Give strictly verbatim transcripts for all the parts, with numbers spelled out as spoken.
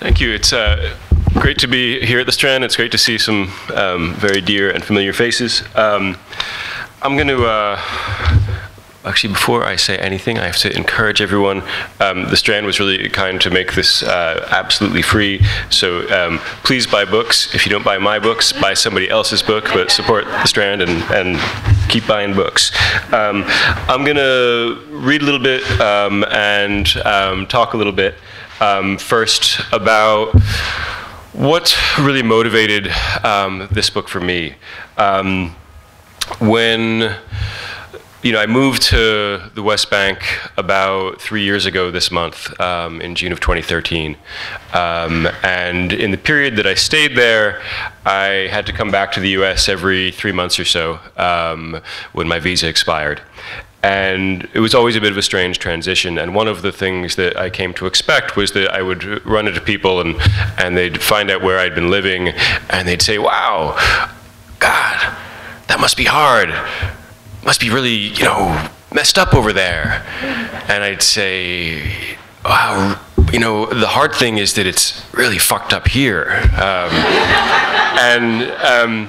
Thank you. It's uh, great to be here at the Strand. It's great to see some um, very dear and familiar faces. Um, I'm going to, uh, actually before I say anything, I have to encourage everyone. Um, the Strand was really kind to make this uh, absolutely free, so um, please buy books. If you don't buy my books, buy somebody else's book, but support the Strand and, and keep buying books. Um, I'm going to read a little bit um, and um, talk a little bit um, first about what really motivated um, this book for me. Um, when you know, I moved to the West Bank about three years ago this month, um, in June of twenty thirteen. Um, and in the period that I stayed there, I had to come back to the U S every three months or so um, when my visa expired. And it was always a bit of a strange transition. And one of the things that I came to expect was that I would run into people and, and they'd find out where I'd been living, and they'd say, wow, God, that must be hard. Must be really, you know, messed up over there. And I'd say, wow, you know, the hard thing is that it's really fucked up here. Um, and, um,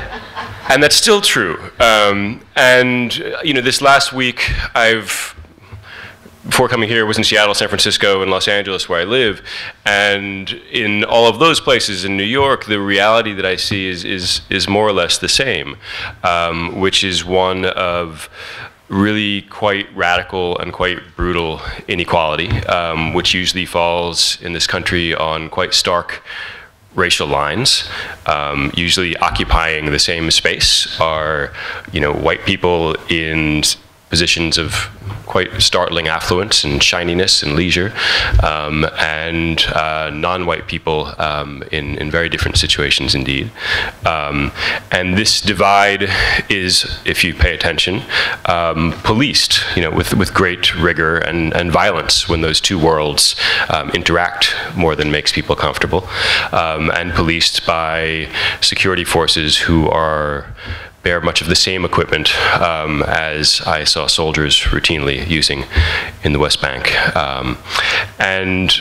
and that's still true. Um, and, you know, this last week, I've, before coming here, was in Seattle, San Francisco, and Los Angeles, where I live. And in all of those places, in New York, the reality that I see is, is, is more or less the same, um, which is one of really quite radical and quite brutal inequality, um, which usually falls in this country on quite stark racial lines. Um, usually occupying the same space are, you know, white people in positions of quite startling affluence and shininess and leisure, um, and uh, non-white people um, in, in very different situations indeed. Um, and this divide is, if you pay attention, um, policed, you know, with, with great rigor and, and violence when those two worlds um, interact more than makes people comfortable, um, and policed by security forces who are bear much of the same equipment um, as I saw soldiers routinely using in the West Bank. Um, and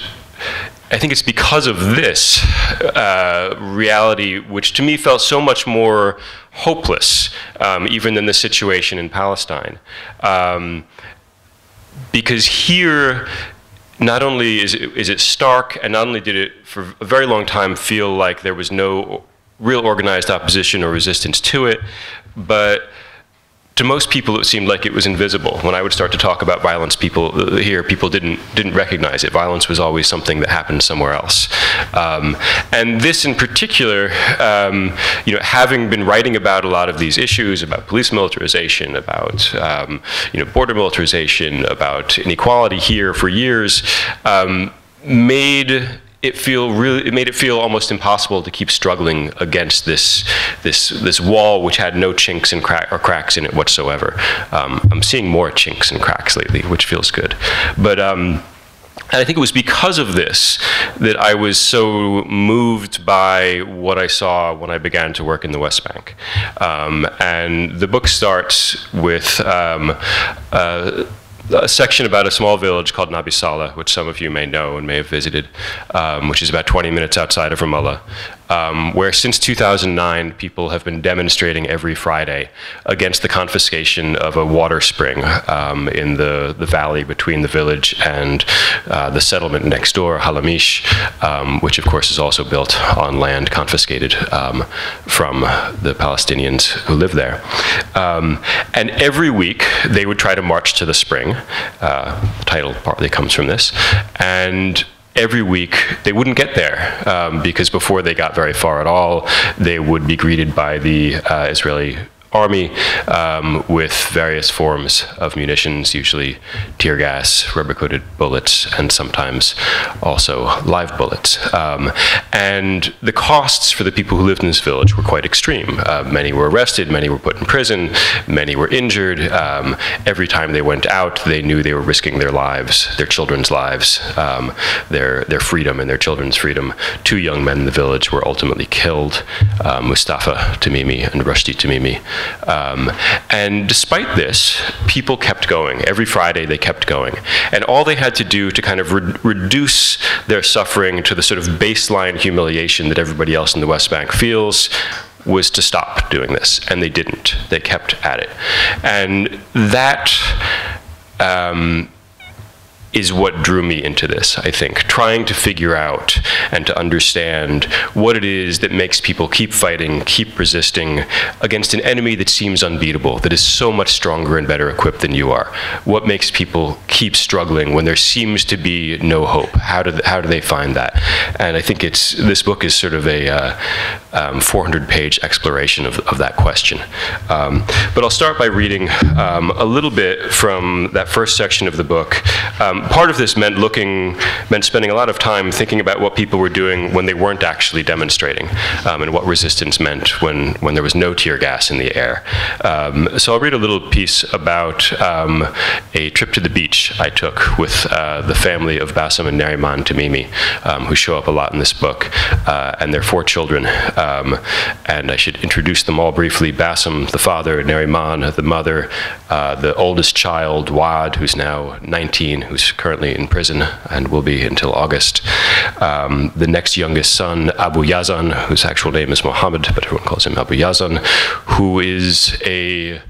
I think it's because of this uh, reality, which to me felt so much more hopeless, um, even than the situation in Palestine. Um, because here, not only is it, is it stark, and not only did it for a very long time feel like there was no real organized opposition or resistance to it, but to most people it seemed like it was invisible. When I would start to talk about violence people uh, here, people didn't didn't recognize it. Violence was always something that happened somewhere else. Um, and this in particular, um, you know, having been writing about a lot of these issues, about police militarization, about um, you know, border militarization, about inequality here for years, um, made it feel really, it made it feel almost impossible to keep struggling against this, this, this wall which had no chinks and crack, or cracks in it whatsoever. Um, I'm seeing more chinks and cracks lately, which feels good. But, um, and I think it was because of this that I was so moved by what I saw when I began to work in the West Bank. Um, and the book starts with um, uh, a section about a small village called Nabi Saleh, which some of you may know and may have visited, um, which is about twenty minutes outside of Ramallah, um, where since two thousand nine people have been demonstrating every Friday against the confiscation of a water spring um, in the, the valley between the village and uh, the settlement next door, Halamish, um, which of course is also built on land confiscated um, from the Palestinians who live there. Um, and every week they would try to march to the spring. Uh, the title partly comes from this, and every week they wouldn't get there um, because before they got very far at all, they would be greeted by the uh, Israeli army um, with various forms of munitions, usually tear gas, rubber-coated bullets, and sometimes also live bullets. Um, and the costs for the people who lived in this village were quite extreme. Uh, many were arrested, many were put in prison, many were injured. Um, every time they went out, they knew they were risking their lives, their children's lives, um, their, their freedom and their children's freedom. Two young men in the village were ultimately killed, uh, Mustafa Tamimi and Rushdie Tamimi. Um, and despite this, people kept going. Every Friday they kept going. And all they had to do to kind of re reduce their suffering to the sort of baseline humiliation that everybody else in the West Bank feels was to stop doing this. And they didn't. They kept at it. And that um, is what drew me into this, I think, trying to figure out and to understand what it is that makes people keep fighting, keep resisting against an enemy that seems unbeatable, that is so much stronger and better equipped than you are. What makes people keep struggling when there seems to be no hope? How do, how do they find that? And I think it's, this book is sort of a uh, um, four hundred page exploration of, of that question. Um, but I'll start by reading um, a little bit from that first section of the book. Um, Part of this meant looking, meant spending a lot of time thinking about what people were doing when they weren't actually demonstrating, um, and what resistance meant when, when there was no tear gas in the air. Um, so I'll read a little piece about um, a trip to the beach I took with uh, the family of Bassem and Nariman Tamimi, um, who show up a lot in this book, uh, and their four children. Um, and I should introduce them all briefly. Bassem, the father, Nariman, the mother, uh, the oldest child, Wad, who's now nineteen, who's currently in prison and will be until August. Um, the next youngest son, Abu Yazan, whose actual name is Mohammed, but everyone calls him Abu Yazan, who is a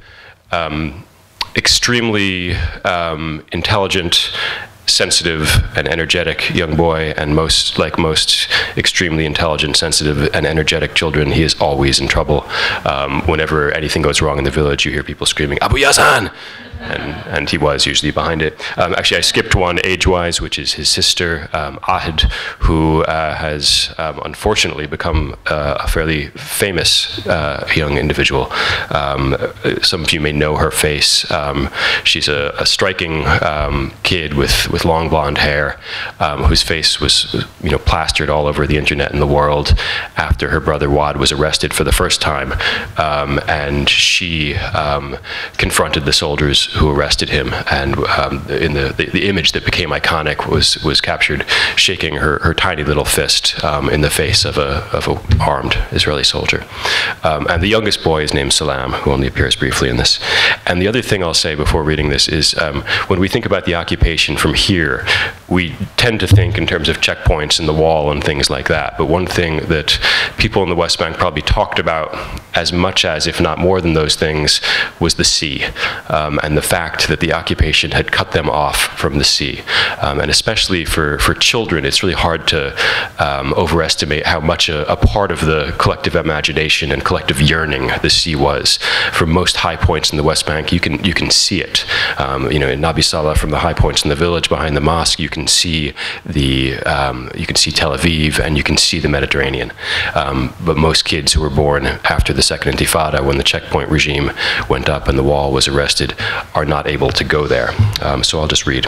um, extremely um, intelligent, sensitive and energetic young boy, and most, like most extremely intelligent, sensitive and energetic children, he is always in trouble. Um, whenever anything goes wrong in the village, you hear people screaming, Abu Yazan! And, and he was usually behind it. Um, actually, I skipped one age-wise, which is his sister, um, Ahid, who uh, has um, unfortunately become uh, a fairly famous uh, young individual. Um, some of you may know her face. Um, she's a, a striking um, kid with, with long blonde hair, um, whose face was, you know, plastered all over the internet in the world after her brother Wad was arrested for the first time. Um, and she um, confronted the soldiers who arrested him, and um, in the, the the image that became iconic was was captured shaking her her tiny little fist um, in the face of a of a armed Israeli soldier. Um, and the youngest boy is named Salam, who only appears briefly in this. And the other thing I'll say before reading this is um, when we think about the occupation from here, we tend to think in terms of checkpoints and the wall and things like that. But one thing that people in the West Bank probably talked about as much as, if not more than those things, was the sea, um, and the fact that the occupation had cut them off from the sea. Um, and especially for, for children, it's really hard to um, overestimate how much a, a part of the collective imagination and collective yearning the sea was. From most high points in the West Bank, you can, you can see it. Um, you know, in Nabi Saleh, from the high points in the village behind the mosque, you can see the, um, you can see Tel Aviv, and you can see the Mediterranean. Um, but most kids who were born after the Second Intifada, when the checkpoint regime went up and the wall was arrested, are not able to go there. Um, so I'll just read.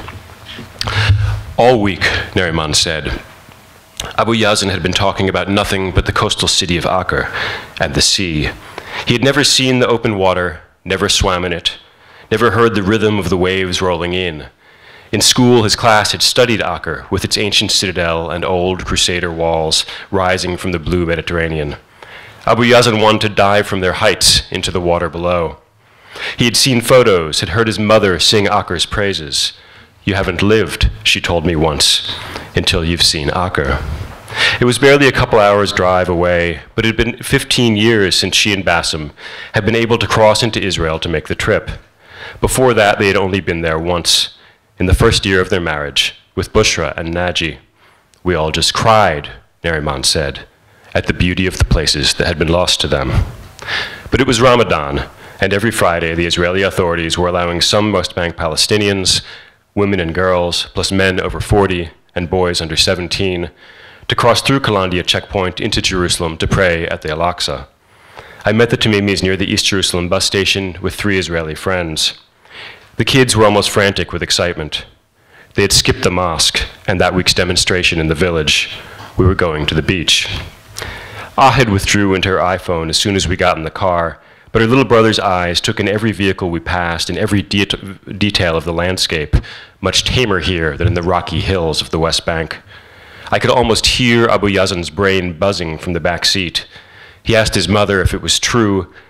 All week, Nariman said, Abu Yazan had been talking about nothing but the coastal city of Acre and the sea. He had never seen the open water, never swam in it, never heard the rhythm of the waves rolling in. In school, his class had studied Acre with its ancient citadel and old crusader walls rising from the blue Mediterranean. Abu Yazan wanted to dive from their heights into the water below. He had seen photos, had heard his mother sing Acre's praises. You haven't lived, she told me once, until you've seen Acre. It was barely a couple hours' drive away, but it had been fifteen years since she and Bassem had been able to cross into Israel to make the trip. Before that, they had only been there once, in the first year of their marriage, with Bushra and Naji. We all just cried, Nariman said, at the beauty of the places that had been lost to them. But it was Ramadan, and every Friday the Israeli authorities were allowing some West Bank Palestinians, women and girls, plus men over forty and boys under seventeen, to cross through Kalandia checkpoint into Jerusalem to pray at the Al-Aqsa. I met the Tamimis near the East Jerusalem bus station with three Israeli friends. The kids were almost frantic with excitement. They had skipped the mosque and that week's demonstration in the village. We were going to the beach. Ahid withdrew into her iPhone as soon as we got in the car, but her little brother's eyes took in every vehicle we passed and every de detail of the landscape, much tamer here than in the rocky hills of the West Bank. I could almost hear Abu Yazan's brain buzzing from the back seat. He asked his mother if it was true,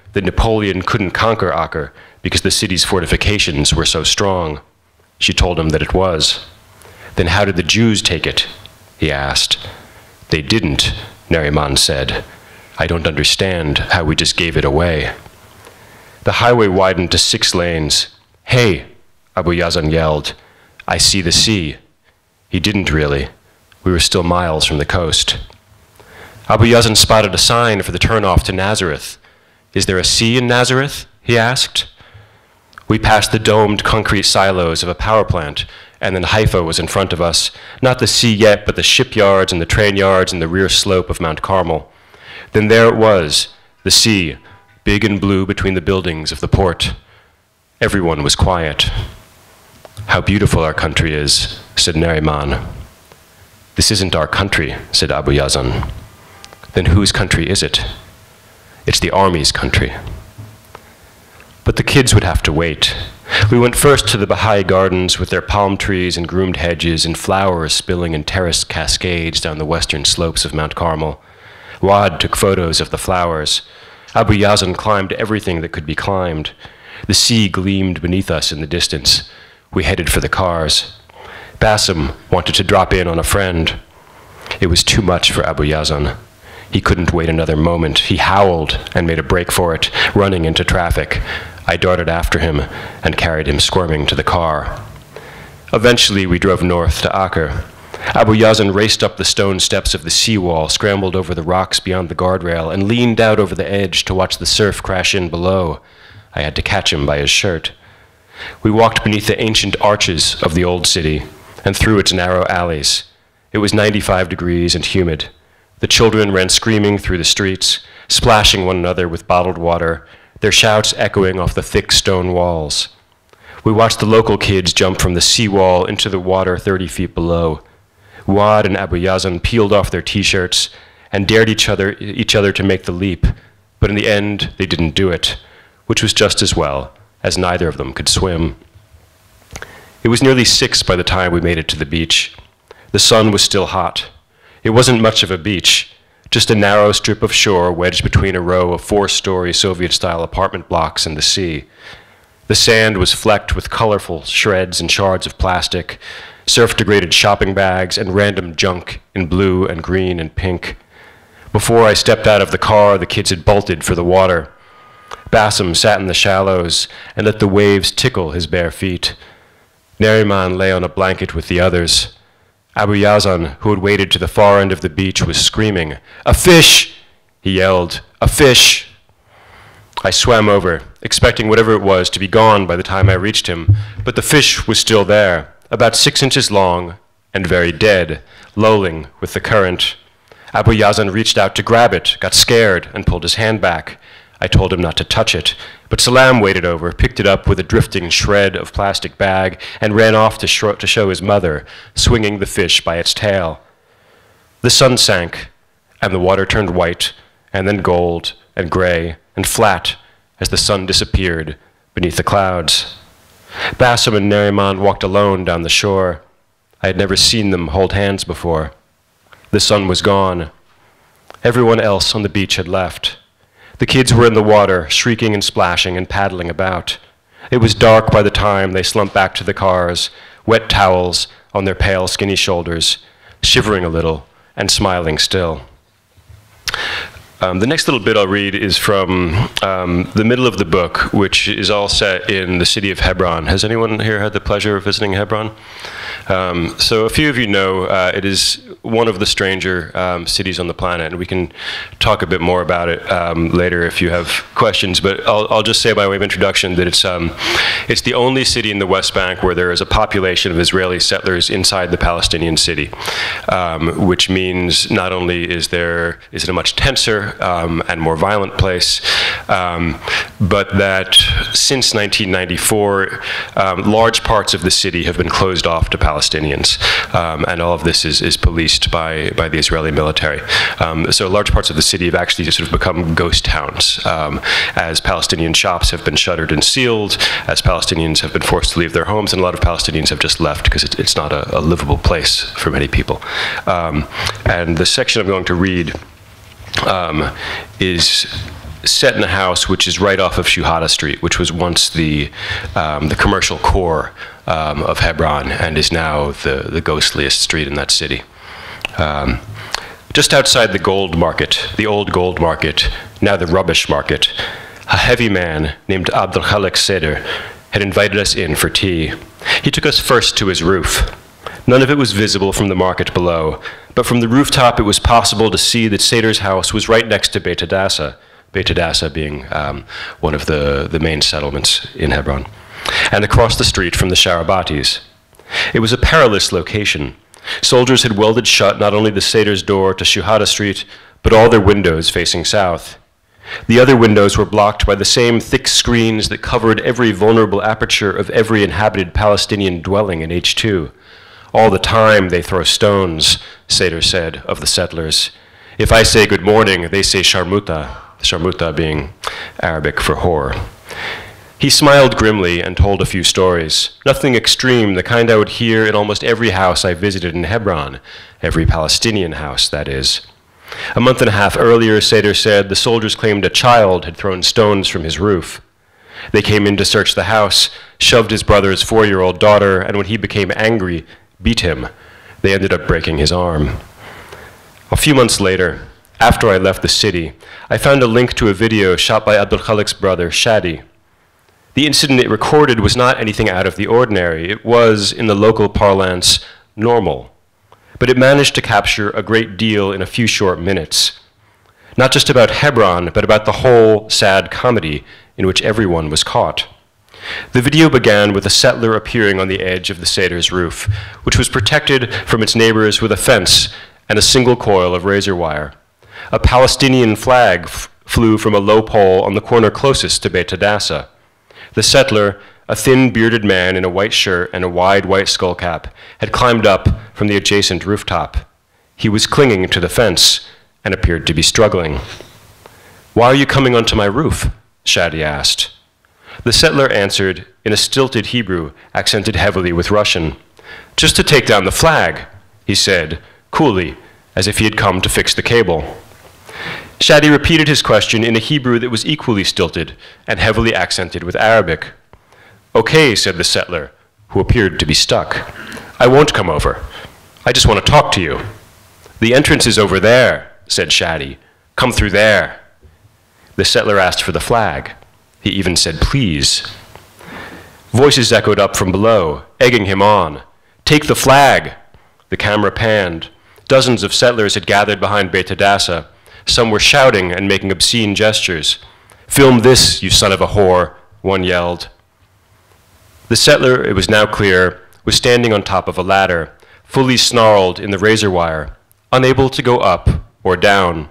that Napoleon couldn't conquer Acre because the city's fortifications were so strong. She told him that it was. Then how did the Jews take it? He asked. They didn't, Neriman said. I don't understand how we just gave it away. The highway widened to six lanes. Hey, Abu Yazan yelled. I see the sea. He didn't really. We were still miles from the coast. Abu Yazan spotted a sign for the turnoff to Nazareth. Is there a sea in Nazareth? He asked. We passed the domed concrete silos of a power plant, and then Haifa was in front of us. Not the sea yet, but the shipyards and the train yards and the rear slope of Mount Carmel. Then there it was, the sea, big and blue between the buildings of the port. Everyone was quiet. How beautiful our country is, said Neriman. This isn't our country, said Abu Yazan. Then whose country is it? It's the army's country. But the kids would have to wait. We went first to the Baha'i gardens with their palm trees and groomed hedges and flowers spilling in terraced cascades down the western slopes of Mount Carmel. Wad took photos of the flowers. Abu Yazan climbed everything that could be climbed. The sea gleamed beneath us in the distance. We headed for the cars. Bassem wanted to drop in on a friend. It was too much for Abu Yazan. He couldn't wait another moment. He howled and made a break for it, running into traffic. I darted after him and carried him squirming to the car. Eventually, we drove north to Acre. Abu Yazan raced up the stone steps of the seawall, scrambled over the rocks beyond the guardrail, and leaned out over the edge to watch the surf crash in below. I had to catch him by his shirt. We walked beneath the ancient arches of the old city and through its narrow alleys. It was ninety-five degrees and humid. The children ran screaming through the streets, splashing one another with bottled water, their shouts echoing off the thick stone walls. We watched the local kids jump from the seawall into the water thirty feet below. Wad and Abu Yazan peeled off their t-shirts and dared each other, each other to make the leap, but in the end, they didn't do it, which was just as well, as neither of them could swim. It was nearly six by the time we made it to the beach. The sun was still hot. It wasn't much of a beach, just a narrow strip of shore wedged between a row of four-story Soviet-style apartment blocks and the sea. The sand was flecked with colorful shreds and shards of plastic, surf-degraded shopping bags, and random junk in blue and green and pink. Before I stepped out of the car, the kids had bolted for the water. Bassem sat in the shallows and let the waves tickle his bare feet. Neriman lay on a blanket with the others. Abu Yazan, who had waded to the far end of the beach, was screaming. "A fish!" he yelled. "A fish!" I swam over, expecting whatever it was to be gone by the time I reached him, but the fish was still there, about six inches long and very dead, lolling with the current. Abu Yazan reached out to grab it, got scared, and pulled his hand back. I told him not to touch it, but Salam waded over, picked it up with a drifting shred of plastic bag, and ran off to, sh to show his mother, swinging the fish by its tail. The sun sank, and the water turned white, and then gold, and gray, and flat, as the sun disappeared beneath the clouds. Bassem and Neriman walked alone down the shore. I had never seen them hold hands before. The sun was gone. Everyone else on the beach had left. The kids were in the water, shrieking and splashing and paddling about. It was dark by the time they slumped back to the cars, wet towels on their pale, skinny shoulders, shivering a little and smiling still. Um, the next little bit I'll read is from um, the middle of the book, which is all set in the city of Hebron. Has anyone here had the pleasure of visiting Hebron? Um, so a few of you know uh, it is one of the stranger um, cities on the planet, and we can talk a bit more about it um, later if you have questions. But I'll, I'll just say by way of introduction that it's um, it's the only city in the West Bank where there is a population of Israeli settlers inside the Palestinian city, um, which means not only is there is it a much tenser um, and more violent place, um, but that since nineteen ninety-four, um, large parts of the city have been closed off to Palestinians, um, and all of this is, is policed by, by the Israeli military. Um, so large parts of the city have actually just sort of become ghost towns, um, as Palestinian shops have been shuttered and sealed, as Palestinians have been forced to leave their homes, and a lot of Palestinians have just left because it, it's not a, a livable place for many people. Um, and the section I'm going to read um, is set in a house which is right off of Shuhada Street, which was once the, um, the commercial core um, of Hebron and is now the, the ghostliest street in that city. Um, just outside the gold market, the old gold market, now the rubbish market, a heavy man named Abdul Khalik Seder had invited us in for tea. He took us first to his roof. None of it was visible from the market below, but from the rooftop it was possible to see that Seder's house was right next to Beit Hadassah, Beit Hadassah being um, one of the, the main settlements in Hebron, and across the street from the Sharabatis. It was a perilous location. Soldiers had welded shut not only the Seder's door to Shuhada Street, but all their windows facing south. The other windows were blocked by the same thick screens that covered every vulnerable aperture of every inhabited Palestinian dwelling in H two. All the time they throw stones, Seder said of the settlers. If I say good morning, they say sharmuta, sharmuta being Arabic for whore. He smiled grimly and told a few stories, nothing extreme, the kind I would hear in almost every house I visited in Hebron, every Palestinian house, that is. A month and a half earlier, Seder said, the soldiers claimed a child had thrown stones from his roof. They came in to search the house, shoved his brother's four-year-old daughter, and when he became angry, beat him. They ended up breaking his arm. A few months later, after I left the city, I found a link to a video shot by Abdul Khalik's brother, Shadi. The incident it recorded was not anything out of the ordinary. It was, in the local parlance, normal. But it managed to capture a great deal in a few short minutes. Not just about Hebron, but about the whole sad comedy in which everyone was caught. The video began with a settler appearing on the edge of the Seder's roof, which was protected from its neighbors with a fence and a single coil of razor wire. A Palestinian flag f flew from a low pole on the corner closest to Beit Hadassah. The settler, a thin, bearded man in a white shirt and a wide white skull cap, had climbed up from the adjacent rooftop. He was clinging to the fence and appeared to be struggling. "Why are you coming onto my roof?" Shadi asked. The settler answered in a stilted Hebrew, accented heavily with Russian. "Just to take down the flag," he said, coolly, as if he had come to fix the cable. Shadi repeated his question in a Hebrew that was equally stilted and heavily accented with Arabic. "Okay," said the settler, who appeared to be stuck. "I won't come over. I just want to talk to you." "The entrance is over there," said Shadi. "Come through there." The settler asked for the flag. He even said, "Please." Voices echoed up from below, egging him on. "Take the flag!" The camera panned. Dozens of settlers had gathered behind Beit Hadassah. Some were shouting and making obscene gestures. "Film this, you son of a whore," one yelled. The settler, it was now clear, was standing on top of a ladder, fully snarled in the razor wire, unable to go up or down.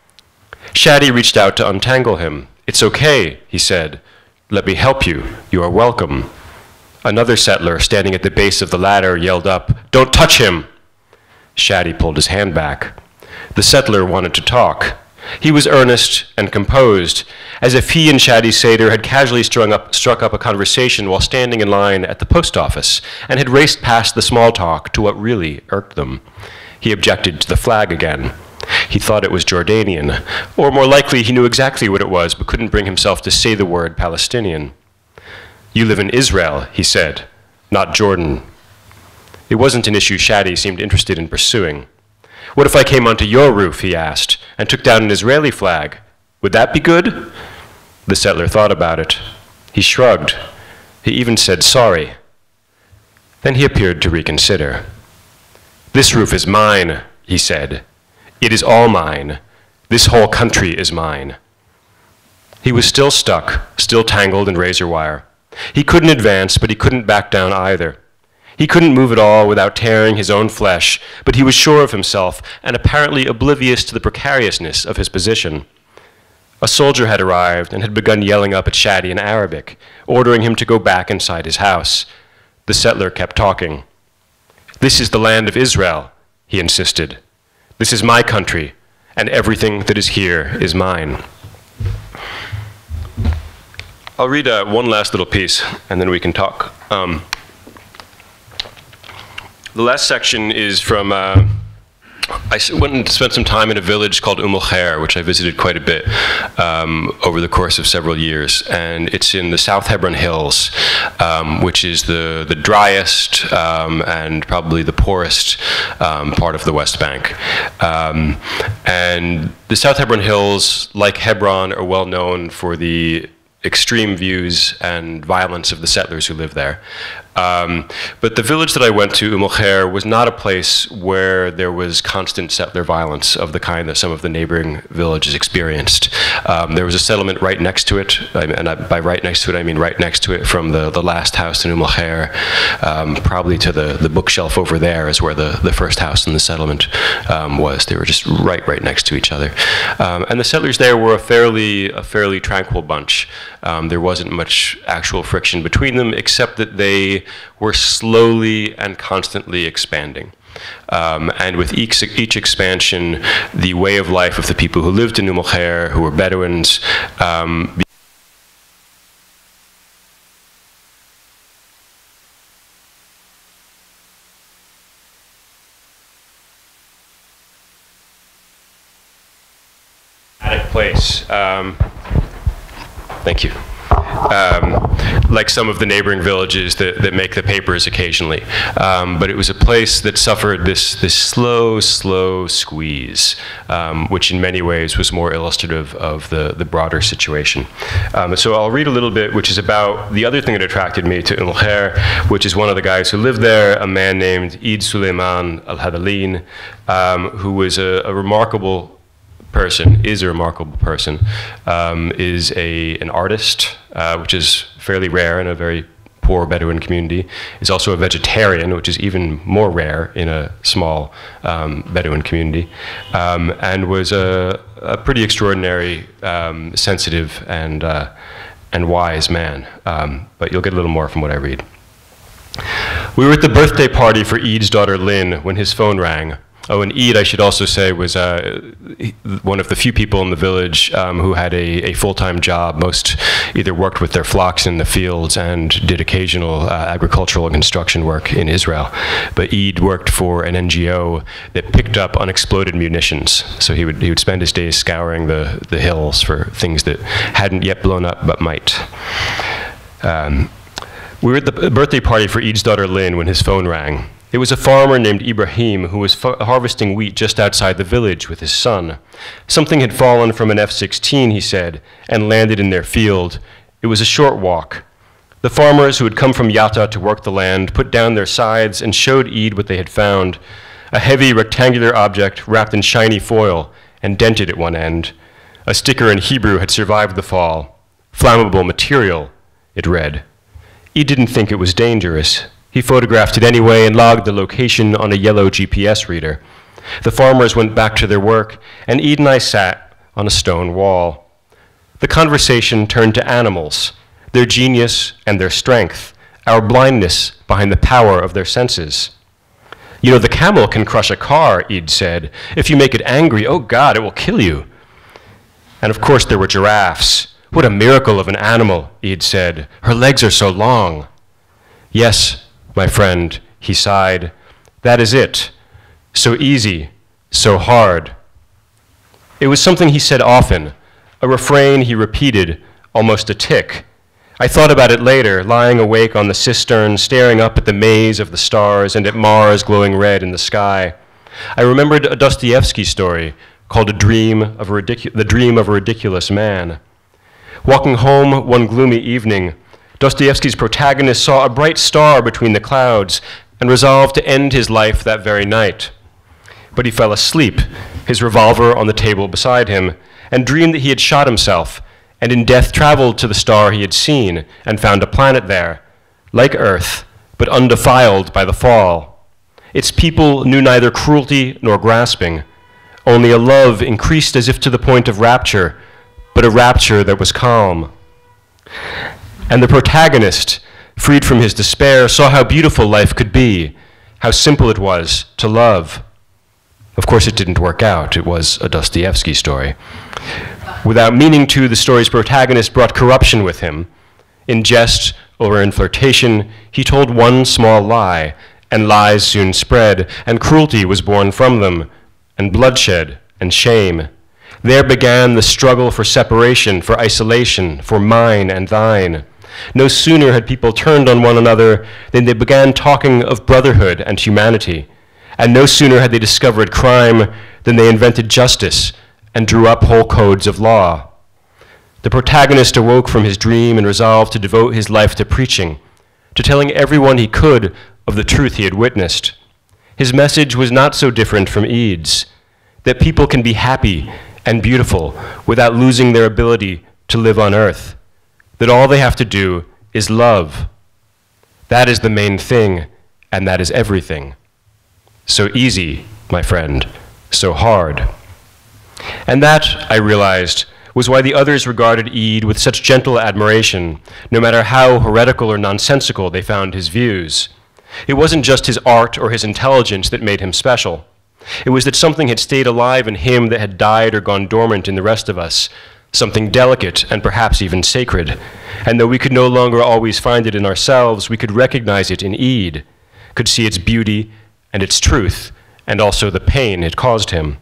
Shadi reached out to untangle him. "It's okay," he said. "Let me help you. You are welcome." Another settler, standing at the base of the ladder, yelled up, "Don't touch him!" Shadi pulled his hand back. The settler wanted to talk. He was earnest and composed, as if he and Shadi Seder had casually strung up, struck up a conversation while standing in line at the post office, and had raced past the small talk to what really irked them. He objected to the flag again. He thought it was Jordanian, or more likely he knew exactly what it was, but couldn't bring himself to say the word Palestinian. "You live in Israel," he said, "not Jordan." It wasn't an issue Shadi seemed interested in pursuing. "What if I came onto your roof," he asked, "and took down an Israeli flag? Would that be good?" The settler thought about it. He shrugged. He even said sorry. Then he appeared to reconsider. "This roof is mine," he said. "It is all mine. This whole country is mine." He was still stuck, still tangled in razor wire. He couldn't advance, but he couldn't back down either. He couldn't move at all without tearing his own flesh, but he was sure of himself and apparently oblivious to the precariousness of his position. A soldier had arrived and had begun yelling up at Shadi in Arabic, ordering him to go back inside his house. The settler kept talking. "This is the land of Israel," he insisted. "This is my country, and everything that is here is mine." I'll read uh, one last little piece, and then we can talk. Um, the last section is from uh, I went and spent some time in a village called Khair, which I visited quite a bit um, over the course of several years. And it's in the South Hebron Hills, um, which is the, the driest um, and probably the poorest um, part of the West Bank. Um, and the South Hebron Hills, like Hebron, are well known for the extreme views and violence of the settlers who live there. Um, but the village that I went to, Khair, was not a place where there was constant settler violence of the kind that some of the neighboring villages experienced. Um, there was a settlement right next to it, and I, by right next to it, I mean right next to it from the, the last house in Khair, um, probably to the, the bookshelf over there is where the, the first house in the settlement um, was. They were just right, right next to each other. Um, and the settlers there were a fairly, a fairly tranquil bunch. Um, there wasn't much actual friction between them, except that they were slowly and constantly expanding. Um, and with each, each expansion, the way of life of the people who lived in Khair, who were Bedouins, um, place. Um, thank you. Um, like some of the neighboring villages that, that make the papers occasionally. Um, but it was a place that suffered this, this slow, slow squeeze, um, which in many ways was more illustrative of the, the broader situation. Um, so I'll read a little bit, which is about the other thing that attracted me to Khair, which is one of the guys who lived there, a man named Eid Suleiman al-Hadalin, um, who was a, a remarkable person, is a remarkable person, um, is a, an artist, uh, which is fairly rare in a very poor Bedouin community, is also a vegetarian, which is even more rare in a small um, Bedouin community, um, and was a, a pretty extraordinary, um, sensitive, and, uh, and wise man. Um, but you'll get a little more from what I read. We were at the birthday party for Eid's daughter Lynn when his phone rang. Oh, and Eid, I should also say, was uh, one of the few people in the village um, who had a, a full-time job. Most either worked with their flocks in the fields and did occasional uh, agricultural and construction work in Israel. But Eid worked for an N G O that picked up unexploded munitions. So he would, he would spend his days scouring the, the hills for things that hadn't yet blown up but might. Um, we were at the birthday party for Eid's daughter Lynn when his phone rang. It was a farmer named Ibrahim who was harvesting wheat just outside the village with his son. Something had fallen from an F sixteen, he said, and landed in their field. It was a short walk. The farmers who had come from Yatta to work the land put down their scythes and showed Eid what they had found, a heavy rectangular object wrapped in shiny foil and dented at one end. A sticker in Hebrew had survived the fall. Flammable material, it read. Eid didn't think it was dangerous. He photographed it anyway and logged the location on a yellow G P S reader. The farmers went back to their work, and Eid and I sat on a stone wall. The conversation turned to animals, their genius and their strength, our blindness behind the power of their senses. You know, the camel can crush a car, Eid said. If you make it angry, oh God, it will kill you. And of course there were giraffes. What a miracle of an animal, Eid said. Her legs are so long. Yes, my friend, he sighed. That is it. So easy, so hard. It was something he said often, a refrain he repeated, almost a tick. I thought about it later, lying awake on the cistern, staring up at the maze of the stars and at Mars glowing red in the sky. I remembered a Dostoevsky story called a dream of a ridicu- The Dream of a Ridiculous Man. Walking home one gloomy evening, Dostoevsky's protagonist saw a bright star between the clouds and resolved to end his life that very night. But he fell asleep, his revolver on the table beside him, and dreamed that he had shot himself, and in death traveled to the star he had seen and found a planet there, like Earth, but undefiled by the fall. Its people knew neither cruelty nor grasping, only a love increased as if to the point of rapture, but a rapture that was calm. And the protagonist, freed from his despair, saw how beautiful life could be, how simple it was to love. Of course, it didn't work out. It was a Dostoevsky story. Without meaning to, the story's protagonist brought corruption with him. In jest or in flirtation, he told one small lie, and lies soon spread, and cruelty was born from them, and bloodshed and shame. There began the struggle for separation, for isolation, for mine and thine. No sooner had people turned on one another than they began talking of brotherhood and humanity. And no sooner had they discovered crime than they invented justice and drew up whole codes of law. The protagonist awoke from his dream and resolved to devote his life to preaching, to telling everyone he could of the truth he had witnessed. His message was not so different from Eid's, that people can be happy and beautiful without losing their ability to live on earth, that all they have to do is love. That is the main thing, and that is everything. So easy, my friend, so hard. And that, I realized, was why the others regarded Eid with such gentle admiration, no matter how heretical or nonsensical they found his views. It wasn't just his art or his intelligence that made him special. It was that something had stayed alive in him that had died or gone dormant in the rest of us, something delicate and perhaps even sacred. And though we could no longer always find it in ourselves, we could recognize it in Eid, could see its beauty and its truth, and also the pain it caused him.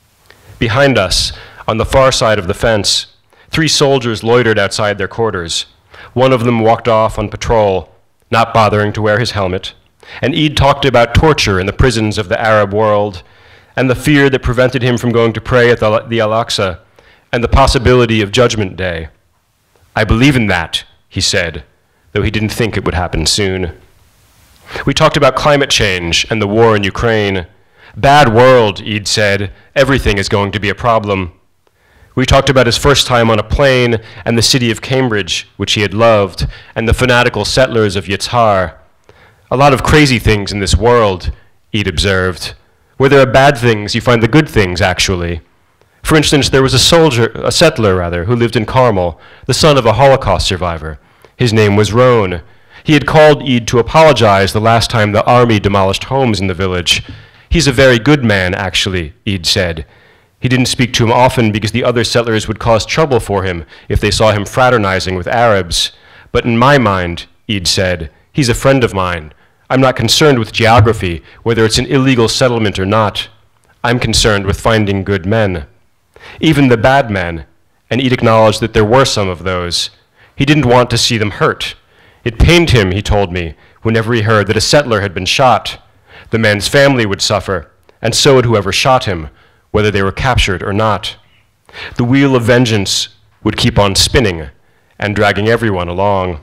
Behind us, on the far side of the fence, three soldiers loitered outside their quarters. One of them walked off on patrol, not bothering to wear his helmet, and Eid talked about torture in the prisons of the Arab world, and the fear that prevented him from going to pray at the, the Al-Aqsa, and the possibility of Judgment Day. I believe in that, he said, though he didn't think it would happen soon. We talked about climate change and the war in Ukraine. Bad world, Eid said. Everything is going to be a problem. We talked about his first time on a plane and the city of Cambridge, which he had loved, and the fanatical settlers of Yitzhar. A lot of crazy things in this world, Eid observed. Where there are bad things, you find the good things, actually. For instance, there was a soldier, a settler, rather, who lived in Carmel, the son of a Holocaust survivor. His name was Roan. He had called Eid to apologize the last time the army demolished homes in the village. He's a very good man, actually, Eid said. He didn't speak to him often because the other settlers would cause trouble for him if they saw him fraternizing with Arabs. But in my mind, Eid said, he's a friend of mine. I'm not concerned with geography, whether it's an illegal settlement or not. I'm concerned with finding good men. Even the bad men, and Eid acknowledged that there were some of those. He didn't want to see them hurt. It pained him, he told me, whenever he heard that a settler had been shot. The man's family would suffer, and so would whoever shot him, whether they were captured or not. The wheel of vengeance would keep on spinning and dragging everyone along.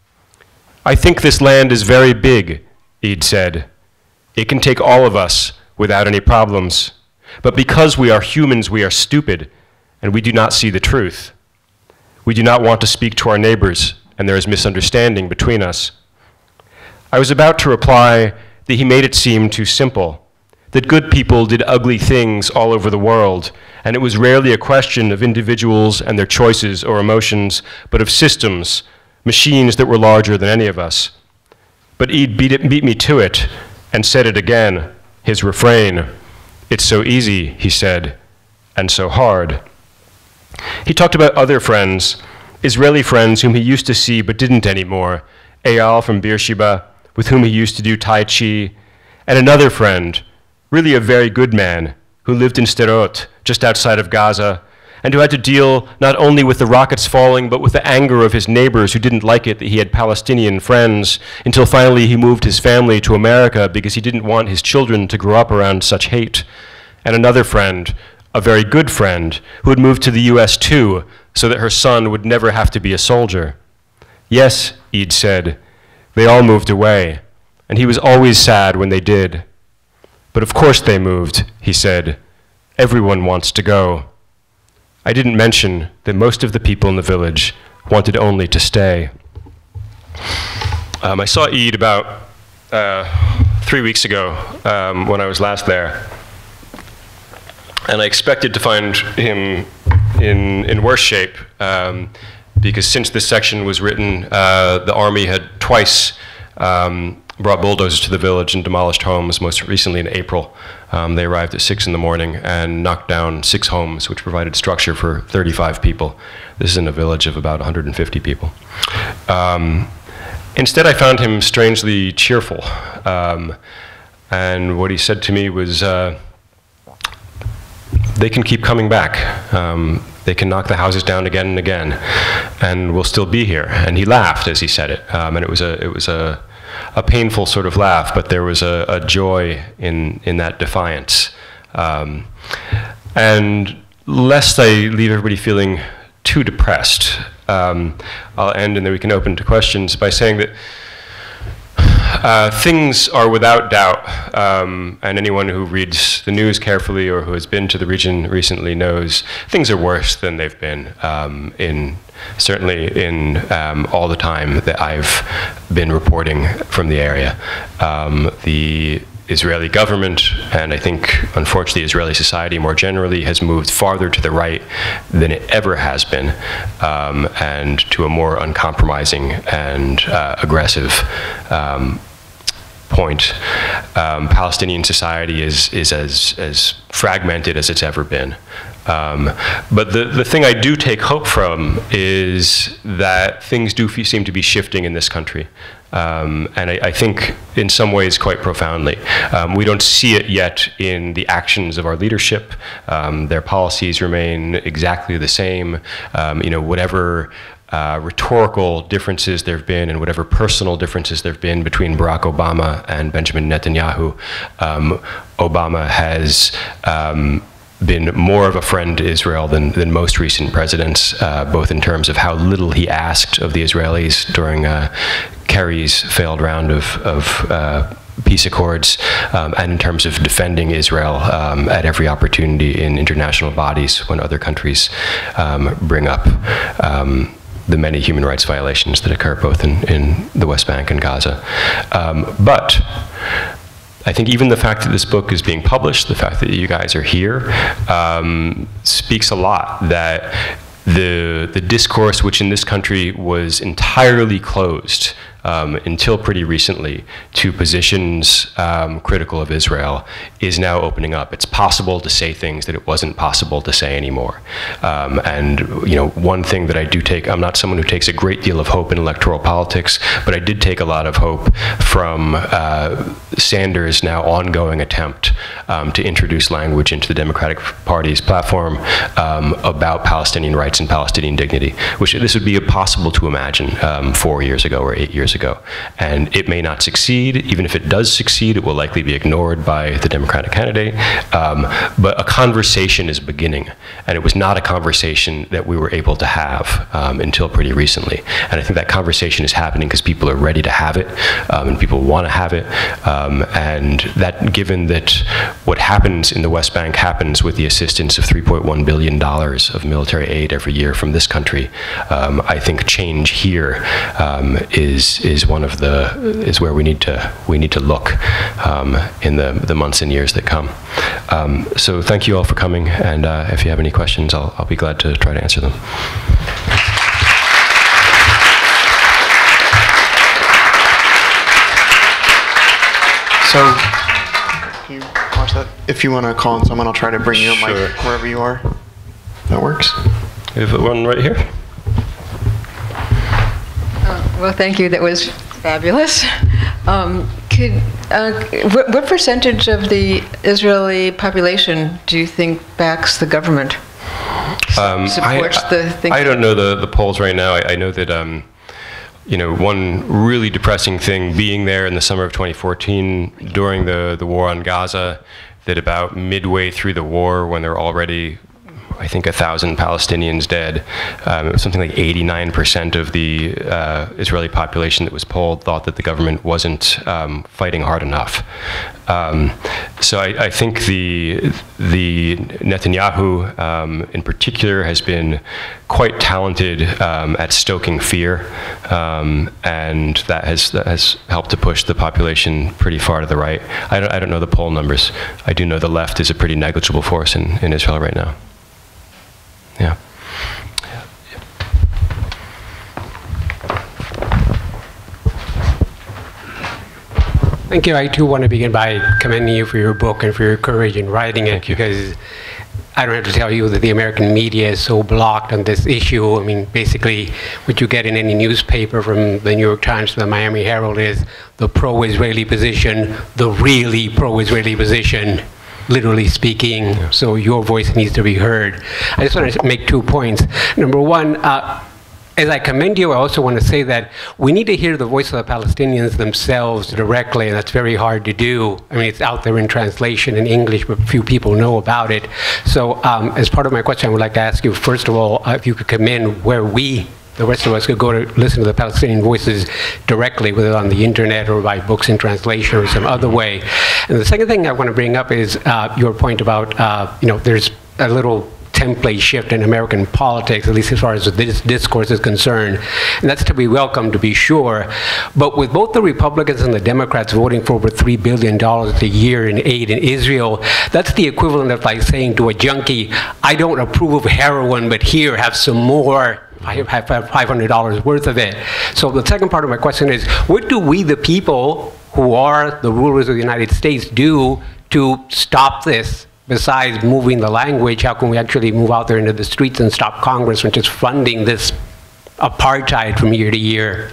I think this land is very big, Eid said. It can take all of us without any problems. But because we are humans, we are stupid, and we do not see the truth. We do not want to speak to our neighbors, and there is misunderstanding between us. I was about to reply that he made it seem too simple, that good people did ugly things all over the world, and it was rarely a question of individuals and their choices or emotions, but of systems, machines that were larger than any of us. But Eid beat, it, beat me to it and said it again, his refrain. It's so easy, he said, and so hard. He talked about other friends, Israeli friends whom he used to see but didn't anymore, Eyal from Beersheba, with whom he used to do Tai Chi, and another friend, really a very good man, who lived in Sderot, just outside of Gaza, and who had to deal not only with the rockets falling, but with the anger of his neighbors who didn't like it that he had Palestinian friends, until finally he moved his family to America because he didn't want his children to grow up around such hate. And another friend, a very good friend, who had moved to the U S too, so that her son would never have to be a soldier. Yes, Eid said, they all moved away, and he was always sad when they did. But of course they moved, he said. Everyone wants to go. I didn't mention that most of the people in the village wanted only to stay. Um, I saw Eid about uh, three weeks ago um, when I was last there. And I expected to find him in, in worse shape um, because since this section was written, uh, the army had twice um, brought bulldozers to the village and demolished homes, most recently in April. Um, they arrived at six in the morning and knocked down six homes, which provided structure for thirty-five people. This is in a village of about one hundred fifty people. Um, instead, I found him strangely cheerful. Um, and what he said to me was, uh, they can keep coming back. Um, they can knock the houses down again and again, and we'll still be here. And he laughed as he said it, um, and it was a it was a a painful sort of laugh, but there was a, a joy in in that defiance. Um, and lest I leave everybody feeling too depressed, um, I'll end and then we can open to questions by saying that Uh, things are without doubt, um, and anyone who reads the news carefully or who has been to the region recently knows things are worse than they've been um, in certainly in um, all the time that I've been reporting from the area. Um, the Israeli government, and I think unfortunately Israeli society more generally, has moved farther to the right than it ever has been, um, and to a more uncompromising and uh, aggressive um, point. Um, Palestinian society is, is as, as fragmented as it's ever been. Um, but the, the thing I do take hope from is that things do f seem to be shifting in this country. Um, and I, I think in some ways quite profoundly. Um, we don't see it yet in the actions of our leadership. Um, their policies remain exactly the same. Um, you know, whatever uh, rhetorical differences there have been and whatever personal differences there have been between Barack Obama and Benjamin Netanyahu, um, Obama has um, been more of a friend to Israel than, than most recent presidents, uh, both in terms of how little he asked of the Israelis during uh, Kerry's failed round of, of uh, peace accords, um, and in terms of defending Israel um, at every opportunity in international bodies when other countries um, bring up um, the many human rights violations that occur both in, in the West Bank and Gaza. Um, but I think even the fact that this book is being published, the fact that you guys are here, um, speaks a lot that the, the discourse, which in this country was entirely closed um, until pretty recently to positions um, critical of Israel, is now opening up. It's possible to say things that it wasn't possible to say anymore. Um, and you know, one thing that I do take, I'm not someone who takes a great deal of hope in electoral politics, but I did take a lot of hope from uh, Sanders' now ongoing attempt um, to introduce language into the Democratic Party's platform um, about Palestinian rights and Palestinian dignity, which this would be impossible to imagine um, four years ago or eight years ago. And it may not succeed. Even if it does succeed, it will likely be ignored by the Democratic candidate. Um, but a conversation is beginning. And it was not a conversation that we were able to have um, until pretty recently. And I think that conversation is happening because people are ready to have it, um, and people want to have it. Um, and that, given that what happens in the West Bank happens with the assistance of three point one billion dollars of military aid every year from this country, um, I think change here um, is is one of the is where we need to we need to look um, in the the months and years that come. Um, so thank you all for coming, and uh, if you have any questions, I'll I'll be glad to try to answer them. So if you watch that, if you want to call on someone, I'll try to bring you a Sure. mic wherever you are. That works. We have one right here. Uh, well, thank you. That was fabulous. Um, could uh, what, what percentage of the Israeli population do you think backs the government? Um, supports I, the thing? I don't know the, the polls right now. I, I know that um, you know, one really depressing thing being there in the summer of twenty fourteen during the, the war on Gaza, that about midway through the war, when there were already, I think, a thousand Palestinians dead, um, it was something like eighty-nine percent of the uh, Israeli population that was polled thought that the government wasn't um, fighting hard enough. Um, so I, I think the the Netanyahu, um, in particular, has been quite talented um, at stoking fear, um, and that has that has helped to push the population pretty far to the right. I don't I don't know the poll numbers. I do know the left is a pretty negligible force in, in Israel right now. Yeah. Thank you. I too want to begin by commending you for your book and for your courage in writing it, because I don't have to tell you that the American media is so blocked on this issue. I mean, basically, what you get in any newspaper, from the New York Times to the Miami Herald, is the pro-Israeli position, the really pro-Israeli position, literally speaking, yeah. So your voice needs to be heard. I just want to make two points. Number one, uh, as I commend you, I also want to say that we need to hear the voice of the Palestinians themselves directly, and that's very hard to do. I mean, it's out there in translation in English, but few people know about it. So um, as part of my question, I would like to ask you, first of all, uh, if you could commend where we, the rest of us, could go to listen to the Palestinian voices directly, whether on the internet or by books in translation or some other way. And the second thing I want to bring up is uh, your point about, uh, you know, there's a little template shift in American politics, at least as far as this discourse is concerned. And that's to be welcome, to be sure. But with both the Republicans and the Democrats voting for over three billion dollars a year in aid in Israel, that's the equivalent of like saying to a junkie, I don't approve of heroin, but here, have some more. I have five hundred dollars worth of it. So the second part of my question is, what do we, the people who are the rulers of the United States, do to stop this? Besides moving the language, how can we actually move out there into the streets and stop Congress from just funding this apartheid from year to year?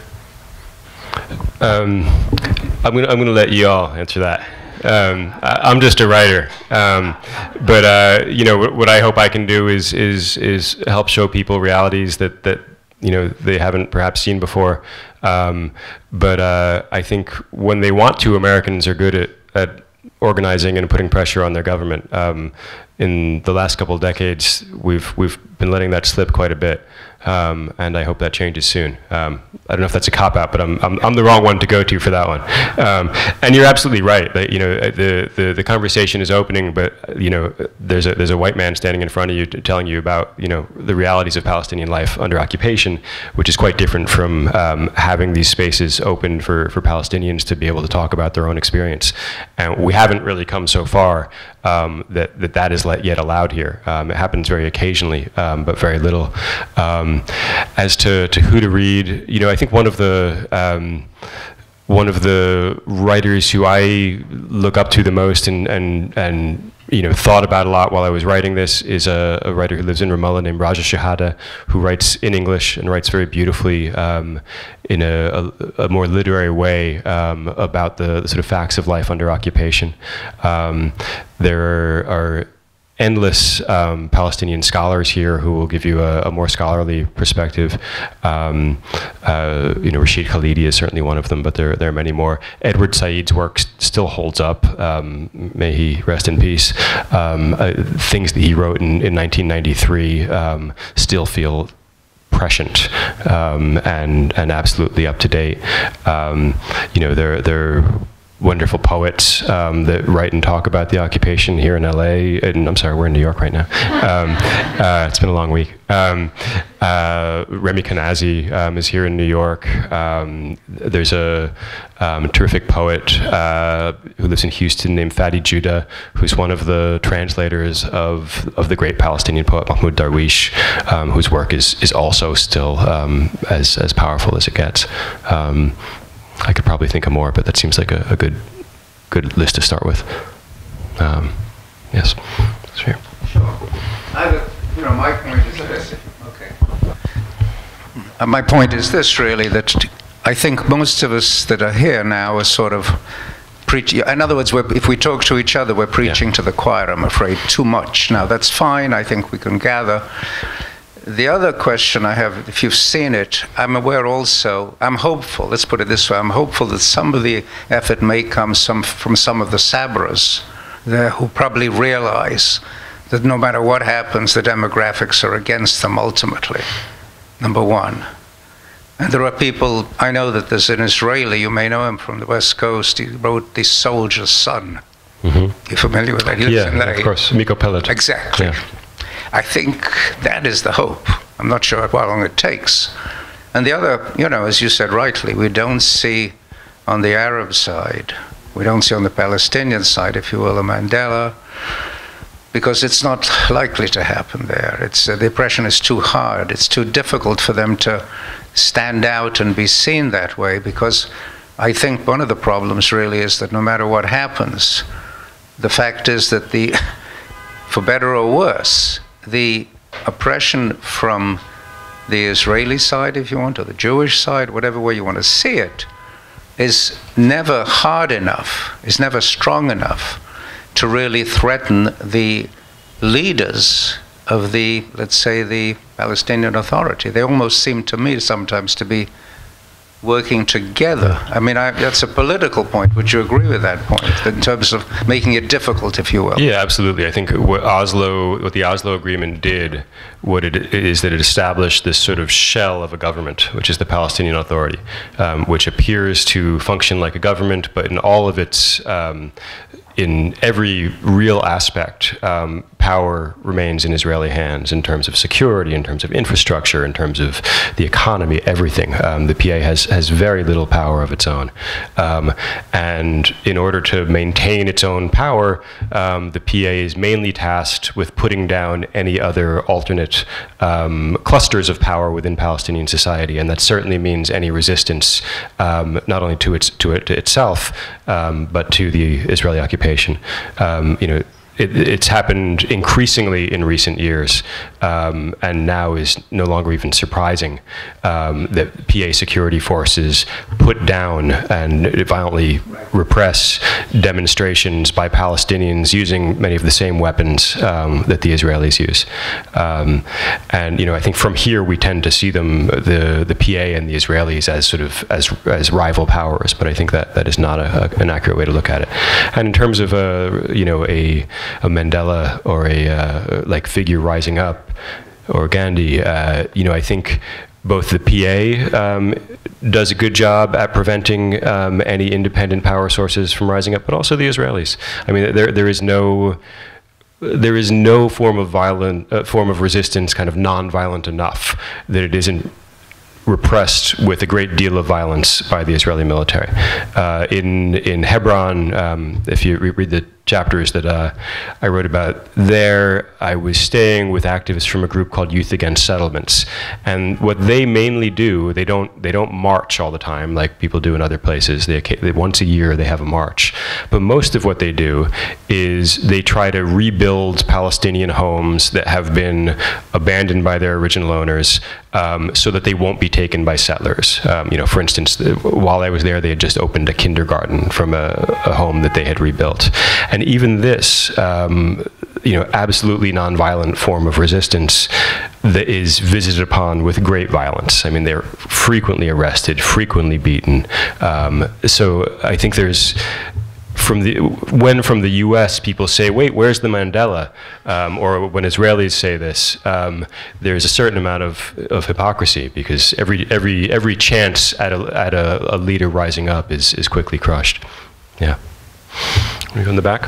Um, I'm going to I'm going to let you all answer that. Um, I, I'm just a writer, um, but uh, you know what, what I hope I can do is is is help show people realities that that you know they haven't perhaps seen before. Um, but uh, I think when they want to, Americans are good at at organizing and putting pressure on their government. Um, in the last couple of decades, we've we've been letting that slip quite a bit. Um, and I hope that changes soon. Um, I don't know if that's a cop-out, but I'm, I'm, I'm the wrong one to go to for that one. Um, and you're absolutely right that, you know, the, the, the conversation is opening, but, you know, there's a, there's a white man standing in front of you telling you about, you know, the realities of Palestinian life under occupation, which is quite different from um, having these spaces open for, for Palestinians to be able to talk about their own experience. And we haven't really come so far um, that, that that is yet allowed here. Um, it happens very occasionally, um, but very little. Um, As to, to who to read, you know, I think one of the um, one of the writers who I look up to the most and and and you know thought about a lot while I was writing this is a, a writer who lives in Ramallah named Raja Shahada, who writes in English and writes very beautifully um, in a, a, a more literary way um, about the, the sort of facts of life under occupation. Um, there are, are endless um, Palestinian scholars here who will give you a, a more scholarly perspective. Um, uh, you know, Rashid Khalidi is certainly one of them, but there, there are many more. Edward Said's work still holds up. Um, may he rest in peace. Um, uh, things that he wrote in, in nineteen ninety-three um, still feel prescient um, and and absolutely up to date. Um, you know, they're they're wonderful poets um, that write and talk about the occupation here in L A, and I'm sorry, we're in New York right now. Um, uh, it's been a long week. Um, uh, Remy Kanazi um, is here in New York. Um, there's a um, terrific poet uh, who lives in Houston named Fadi Judah, who's one of the translators of, of the great Palestinian poet Mahmoud Darwish, um, whose work is, is also still um, as, as powerful as it gets. Um, I could probably think of more, but that seems like a, a good, good list to start with. Um, yes, it's here. Sure. I have a, you know, my point is this. Okay. Uh, my point is this, really, that I think most of us that are here now are sort of preaching. In other words, we're, if we talk to each other, we're preaching yeah. to the choir, I'm afraid, too much. Now, that's fine. I think we can gather. The other question I have, if you've seen it, I'm aware also, I'm hopeful, let's put it this way, I'm hopeful that some of the effort may come some, from some of the Sabras there who probably realize that no matter what happens, the demographics are against them ultimately, number one. And there are people, I know that there's an Israeli, you may know him from the West Coast, he wrote The Soldier's Son. Mm-hmm. You're familiar with that? He yeah, yeah of course, Miko Pellet. Exactly. Yeah. I think that is the hope. I'm not sure how long it takes. And the other, you know, as you said rightly, we don't see on the Arab side, we don't see on the Palestinian side, if you will, a Mandela, because it's not likely to happen there. It's, uh, the oppression is too hard. It's too difficult for them to stand out and be seen that way, because I think one of the problems really is that no matter what happens, the fact is that the, for better or worse, the oppression from the Israeli side, if you want, or the Jewish side, whatever way you want to see it, is never hard enough, is never strong enough to really threaten the leaders of the, let's say, the Palestinian Authority. They almost seem to me sometimes to be working together. I mean, I, that's a political point. Would you agree with that point, in terms of making it difficult, if you will? Yeah, absolutely. I think what Oslo, what the Oslo Agreement did, what it is that it established this sort of shell of a government, which is the Palestinian Authority, um, which appears to function like a government, but in all of its, um, in every real aspect, um, power remains in Israeli hands in terms of security, in terms of infrastructure, in terms of the economy, everything. Um, the P A has, has very little power of its own. Um, and in order to maintain its own power, um, the P A is mainly tasked with putting down any other alternate um, clusters of power within Palestinian society. And that certainly means any resistance, um, not only to, its, to it to itself, um, but to the Israeli occupation. Um, you know, It, it's happened increasingly in recent years, um, and now is no longer even surprising um, that P A security forces put down and violently repress demonstrations by Palestinians using many of the same weapons um, that the Israelis use. Um, and you know, I think from here we tend to see them, the the P A and the Israelis, as sort of as as rival powers. But I think that that is not a, a, an accurate way to look at it. And in terms of a you know a a Mandela or a uh, like figure rising up, or Gandhi, uh, you know, I think both the P A um, does a good job at preventing um, any independent power sources from rising up, but also the Israelis. I mean, there there is no there is no form of violent uh, form of resistance, kind of non-violent enough, that it isn't repressed with a great deal of violence by the Israeli military. Uh, in in Hebron, um, if you re read the chapters that uh, I wrote about there, I was staying with activists from a group called Youth Against Settlements, and what they mainly do, they don't they don't march all the time like people do in other places. They, they once a year they have a march, but most of what they do is they try to rebuild Palestinian homes that have been abandoned by their original owners, um, so that they won't be taken by settlers. Um, you know, for instance, the, while I was there, they had just opened a kindergarten from a, a home that they had rebuilt. And even this, um, you know, absolutely nonviolent form of resistance that is visited upon with great violence. I mean, they're frequently arrested, frequently beaten. Um, so I think there's, from the, when from the U S people say, wait, where's the Mandela? Um, or when Israelis say this, um, there's a certain amount of, of hypocrisy, because every, every, every chance at, a, at a, a leader rising up is, is quickly crushed. Yeah. We go in the back.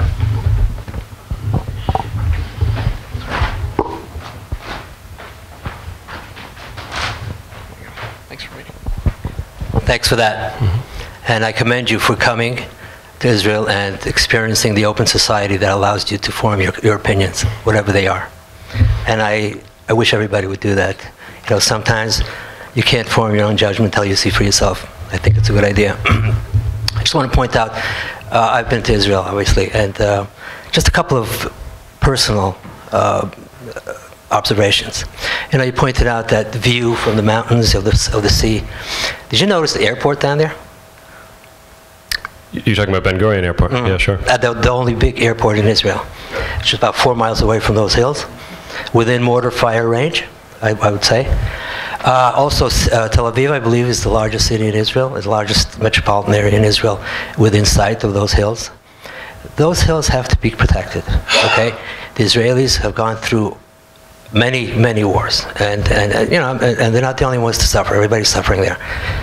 Thanks for reading. Thanks for that. Mm-hmm. And I commend you for coming to Israel and experiencing the open society that allows you to form your, your opinions, whatever they are. And I, I wish everybody would do that. You know, sometimes you can't form your own judgment until you see for yourself. I think it's a good idea. I just want to point out, uh, I've been to Israel, obviously, and uh, just a couple of personal uh, observations. You know, you pointed out that view from the mountains of the, of the sea. Did you notice the airport down there? You're talking about Ben Gurion Airport? Mm. Yeah, sure. Uh, the, the only big airport in Israel. It's just about four miles away from those hills, within mortar fire range, I, I would say. Uh, also, uh, Tel Aviv, I believe, is the largest city in Israel, is the largest metropolitan area in Israel, within sight of those hills. Those hills have to be protected, okay? The Israelis have gone through many, many wars, and, and uh, you know, and, and they're not the only ones to suffer. Everybody's suffering there.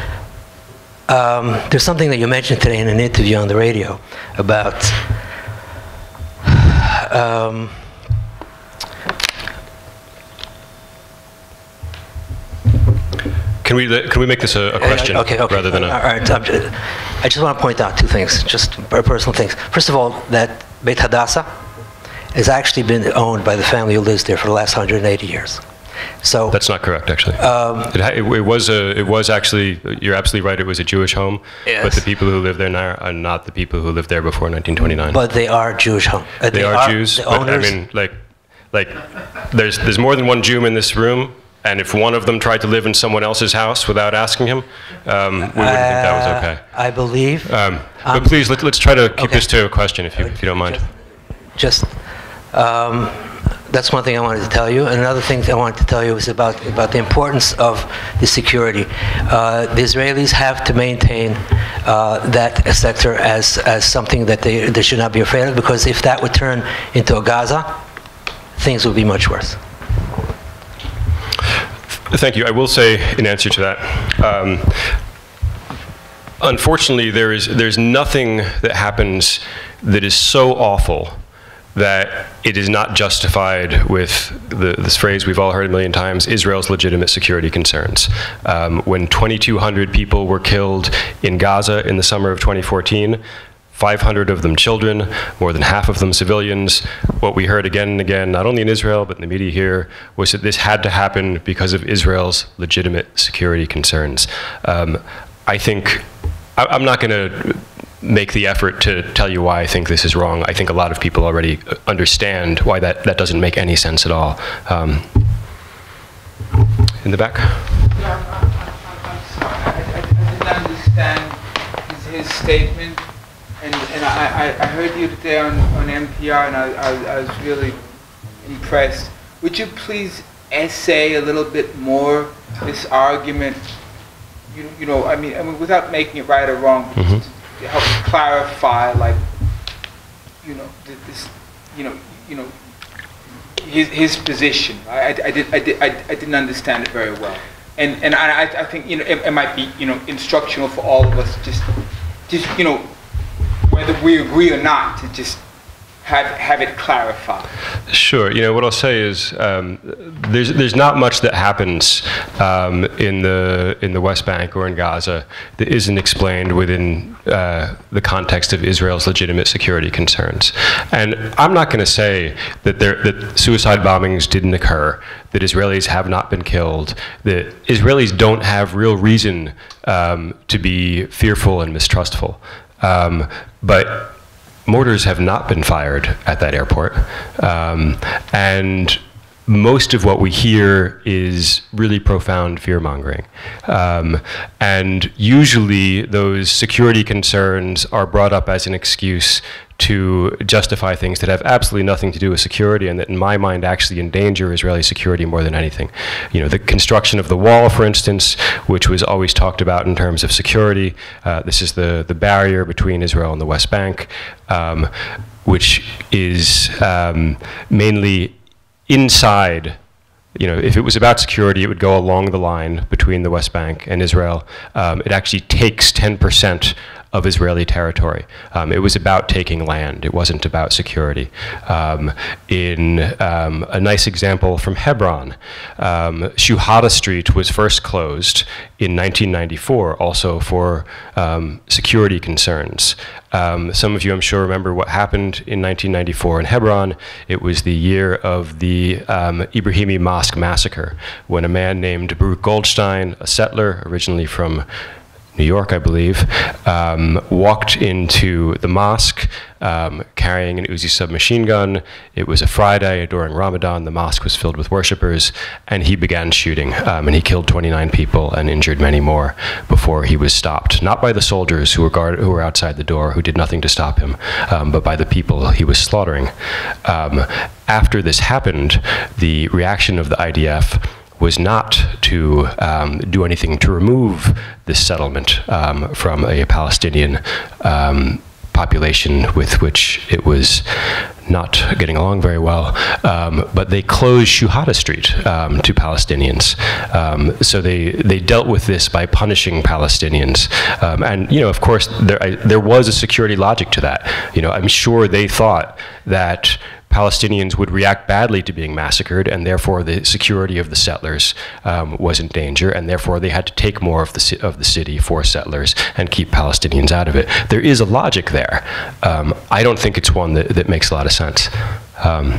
Um, there's something that you mentioned today in an interview on the radio about um, Can we can we make this a, a question okay, okay. rather than a? All right, I just want to point out two things, just personal things. First of all, that Beit Hadassah has actually been owned by the family who lives there for the last one hundred eighty years. So that's not correct, actually. Um, it, it, it was a. It was actually. You're absolutely right. It was a Jewish home, yes. But the people who live there now are not the people who lived there before nineteen twenty-nine. But they are Jewish home. Uh, they, they are, are Jews. The but owners, I mean, like, like, there's there's more than one Jew in this room. And if one of them tried to live in someone else's house without asking him, um, we wouldn't uh, think that was okay. I believe. Um, um, but please, let, let's try to keep okay. this to a question, if you, if you don't mind. Just, just, um, that's one thing I wanted to tell you. And another thing I wanted to tell you was about, about the importance of the security. Uh, the Israelis have to maintain uh, that sector as, as something that they, they should not be afraid of, because if that would turn into a Gaza, things would be much worse. Thank you. I will say, in answer to that, um, unfortunately, there is there's nothing that happens that is so awful that it is not justified with the, this phrase we've all heard a million times, Israel's legitimate security concerns. Um, when twenty-two hundred people were killed in Gaza in the summer of twenty fourteen, five hundred of them children, more than half of them civilians. What we heard again and again, not only in Israel, but in the media here, was that this had to happen because of Israel's legitimate security concerns. Um, I think, I, I'm not going to make the effort to tell you why I think this is wrong. I think a lot of people already understand why that, that doesn't make any sense at all. Um, in the back? Yeah, I'm, I'm, I'm sorry. I, I, I didn't understand his, his statement. And, and I, I heard you today on, on N P R, and I, I, I was really impressed. Would you please essay a little bit more this argument? You, you know, I mean, I mean, without making it right or wrong, mm-hmm. to help clarify, like, you know, this, you know, you know, his his position. I, I, I did I did I, I didn't understand it very well, and and I I think you know it, it might be you know instructional for all of us. Just just you know. Whether we agree or not, to just have have it clarified. Sure. You know what I'll say is um, there's there's not much that happens um, in the in the West Bank or in Gaza that isn't explained within uh, the context of Israel's legitimate security concerns. And I'm not going to say that there that suicide bombings didn't occur, that Israelis have not been killed, that Israelis don't have real reason um, to be fearful and mistrustful. Um, but mortars have not been fired at that airport. Um, and most of what we hear is really profound fear-mongering. Um, and usually those security concerns are brought up as an excuse to justify things that have absolutely nothing to do with security, and that in my mind actually endanger Israeli security more than anything. You know, the construction of the wall, for instance, which was always talked about in terms of security. Uh, this is the, the barrier between Israel and the West Bank, um, which is um, mainly inside. You know, if it was about security, it would go along the line between the West Bank and Israel. Um, it actually takes ten percent of Israeli territory. Um, it was about taking land. It wasn't about security. Um, in um, a nice example from Hebron, um, Shuhada Street was first closed in nineteen ninety-four, also for um, security concerns. Um, some of you, I'm sure, remember what happened in nineteen ninety-four in Hebron. It was the year of the um, Ibrahimi Mosque massacre, when a man named Baruch Goldstein, a settler originally from New York, I believe, um, walked into the mosque um, carrying an Uzi submachine gun. It was a Friday during Ramadan. The mosque was filled with worshippers, and he began shooting. Um, and he killed twenty-nine people and injured many more before he was stopped. Not by the soldiers who were guard who were outside the door, who did nothing to stop him, um, but by the people he was slaughtering. Um, after this happened, the reaction of the I D F was not to um, do anything to remove this settlement um, from a Palestinian um, population with which it was not getting along very well, um, but they closed Shuhada Street um, to Palestinians. Um, so they, they dealt with this by punishing Palestinians. Um, and, you know, of course, there, I, there was a security logic to that. You know, I'm sure they thought that Palestinians would react badly to being massacred, and therefore the security of the settlers um, was in danger, and therefore they had to take more of the, of the city for settlers and keep Palestinians out of it. There is a logic there. Um, I don't think it's one that, that makes a lot of sense. Um,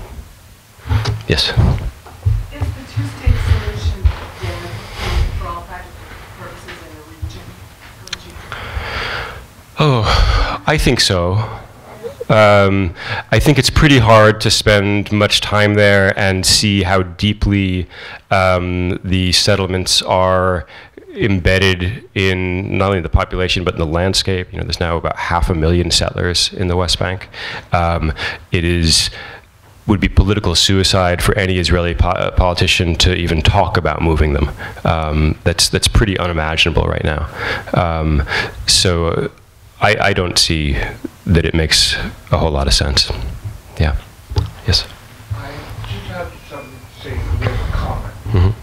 yes? Is the two-state solution dead for all practical purposes in the region? Would you? Oh, I think so. Um, I think it's pretty hard to spend much time there and see how deeply um, the settlements are embedded in not only the population but in the landscape. You know, there's now about half a million settlers in the West Bank. Um, it is would be political suicide for any Israeli po politician to even talk about moving them. Um, that's that's pretty unimaginable right now. Um, so I, I don't see that it makes a whole lot of sense. Yeah. Yes. I just have something to say with a comment. Mm-hmm.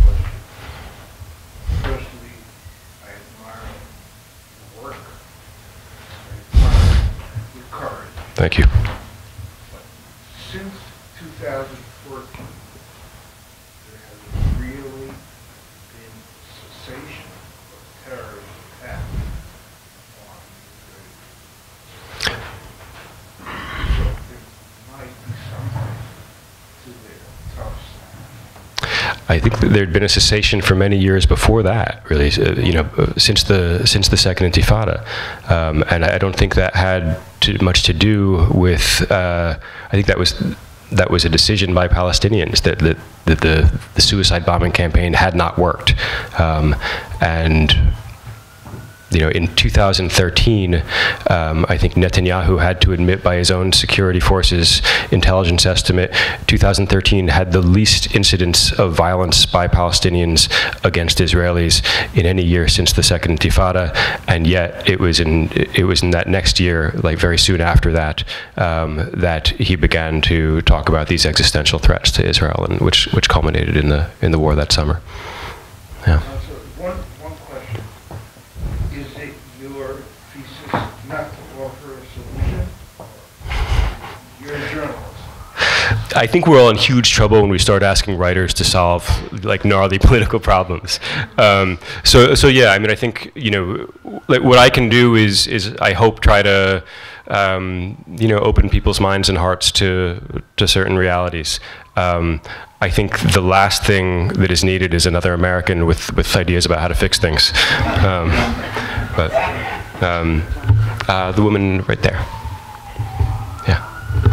Firstly, I admire your work. I admire your courage. Thank you. But since two thousand fourteen, there has really been cessation of terrorist attacks on Israel. So there might be something to their tough stand. I think that there'd been a cessation for many years before that, really, uh, you know, uh, since the since the Second Intifada, um, and I don't think that had too much to do with. Uh, I think that was that was a decision by Palestinians that that, that the the suicide bombing campaign had not worked, um, and. You know, in two thousand thirteen, um, I think Netanyahu had to admit by his own security forces intelligence estimate, two thousand thirteen had the least incidents of violence by Palestinians against Israelis in any year since the Second Intifada, and yet it was in it was in that next year, like very soon after that, um, that he began to talk about these existential threats to Israel, and which which culminated in the in the war that summer. Yeah. I think we're all in huge trouble when we start asking writers to solve like gnarly political problems. Um, so, so yeah, I mean, I think, you know, like, what I can do is, is I hope try to, um, you know, open people's minds and hearts to, to certain realities. Um, I think the last thing that is needed is another American with, with ideas about how to fix things. Um, but um, uh, the woman right there. Yeah.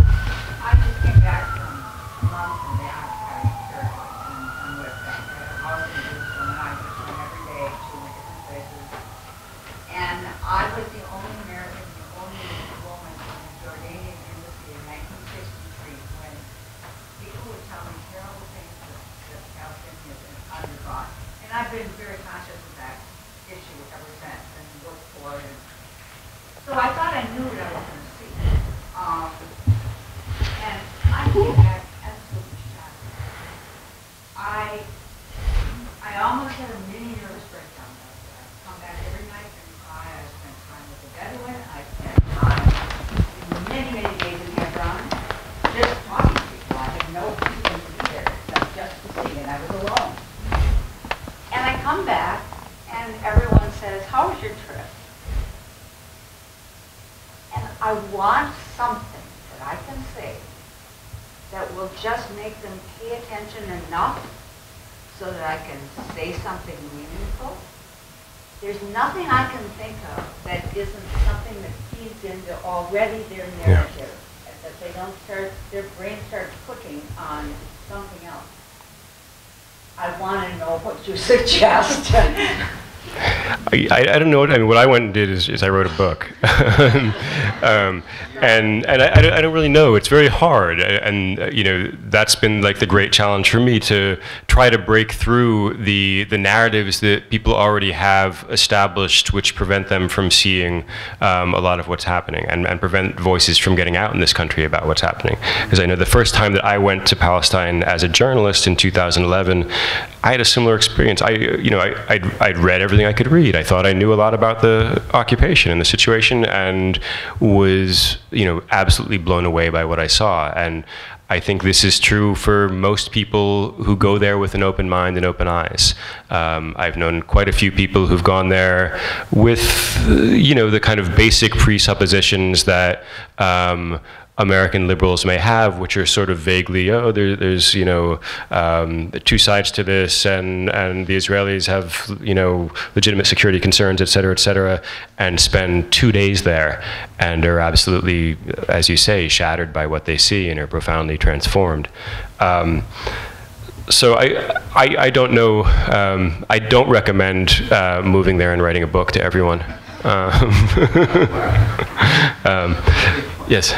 So I thought I knew what I was going to see. Um, and I came back absolutely shocked. I, I almost had a mini nervous breakdown about that. I come back every night and cry. I spent time with the Bedouin. I spent time in many, many days in Hebron just talking to people. I had no reason to be there except just to see, and I was alone. And I come back, and everyone says, "How was your trip?" And I want something that I can say that will just make them pay attention enough so that I can say something meaningful. There's nothing I can think of that isn't something that feeds into already their narrative, yeah. That they don't start, their brain starts cooking on something else. I want to know what you suggest. I, I don't know what I mean. What I went and did is, is I wrote a book, um, and and I, I, don't, I don't really know. It's very hard, and uh, you know that's been like the great challenge for me to try to break through the the narratives that people already have established, which prevent them from seeing um, a lot of what's happening, and, and prevent voices from getting out in this country about what's happening. Because I know the first time that I went to Palestine as a journalist in two thousand eleven, I had a similar experience. I you know I I'd, I'd read everything I could read. I thought I knew a lot about the occupation and the situation, and was, you know, absolutely blown away by what I saw. And I think this is true for most people who go there with an open mind and open eyes. Um, I've known quite a few people who've gone there with, you know, the kind of basic presuppositions that um, American liberals may have, which are sort of vaguely, oh, there, there's, you know, um, two sides to this, and, and the Israelis have, you know, legitimate security concerns, et cetera, et cetera, and spend two days there and are absolutely, as you say, shattered by what they see and are profoundly transformed. Um, So I, I, I don't know. Um, I don't recommend uh, moving there and writing a book to everyone. Um, um, yes.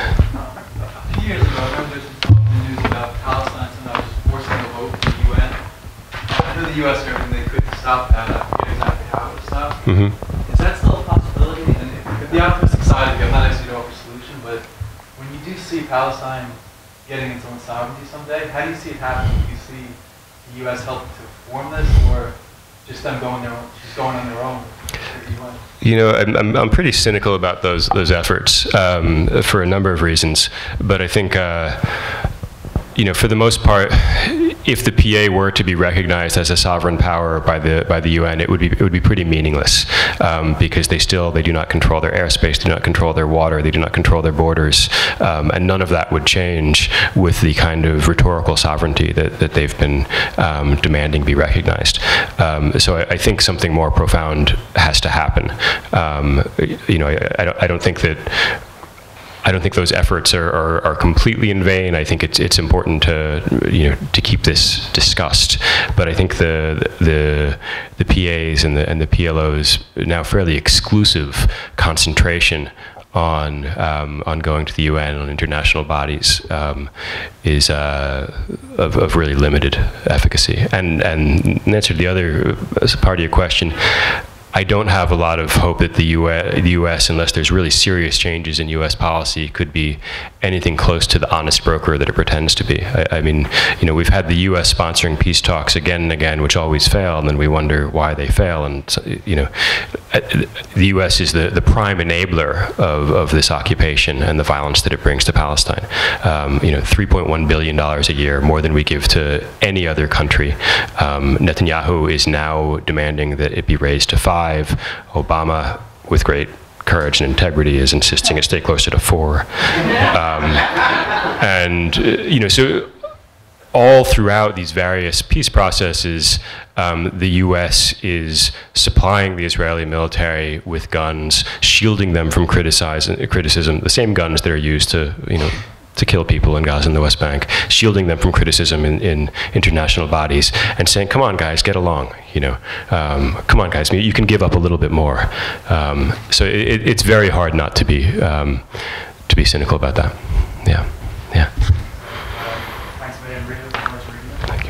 A few years ago, I remember there's been talk in the news about Palestine somehow just forcing a vote from the U N. I know the U S did everything they could to stop that. I forget exactly how it was stopped. Mm-hmm. Is that still a possibility? And if, if the optimistic side of it, I'm not asking you to offer a solution, but when you do see Palestine getting its own sovereignty someday, how do you see it happening? Do you see the U S help to form this, or just them going their own, just going on their own? You know, I'm, I'm, I'm pretty cynical about those those efforts um, for a number of reasons, but I think, uh, you know, for the most part, if the P A were to be recognized as a sovereign power by the by the U N, it would be it would be pretty meaningless um, because they still they do not control their airspace, do not control their water, they do not control their borders, um, and none of that would change with the kind of rhetorical sovereignty that that they've been um, demanding be recognized. Um, so I, I think something more profound has to happen. Um, you know, I, I don't I don't think that. I don't think those efforts are, are, are completely in vain. I think it's it's important to you know to keep this discussed. But I think the the the P As and the and the P L O's now fairly exclusive concentration on um, on going to the U N, on international bodies, um, is uh, of, of really limited efficacy. And and in answer to the other part of your question, I don't have a lot of hope that the U S, the U S, unless there's really serious changes in U S policy, could be anything close to the honest broker that it pretends to be. I, I mean, you know, we've had the U S sponsoring peace talks again and again, which always fail, and then we wonder why they fail. And, you know, the U S is the, the prime enabler of, of this occupation and the violence that it brings to Palestine. Um, you know, three point one billion dollars a year, more than we give to any other country. Um, Netanyahu is now demanding that it be raised to five. Obama, with great courage and integrity, is insisting it stay closer to four. Um, and, uh, you know, so all throughout these various peace processes, um, the U S is supplying the Israeli military with guns, shielding them from criticism, the same guns that are used to, you know, to kill people in Gaza and the West Bank, shielding them from criticism in, in international bodies, and saying, come on, guys, get along, you know. Um, come on, guys, you can give up a little bit more. Um, so it, it's very hard not to be, um, to be cynical about that. Yeah, yeah. Thanks, Mayor. Thank you.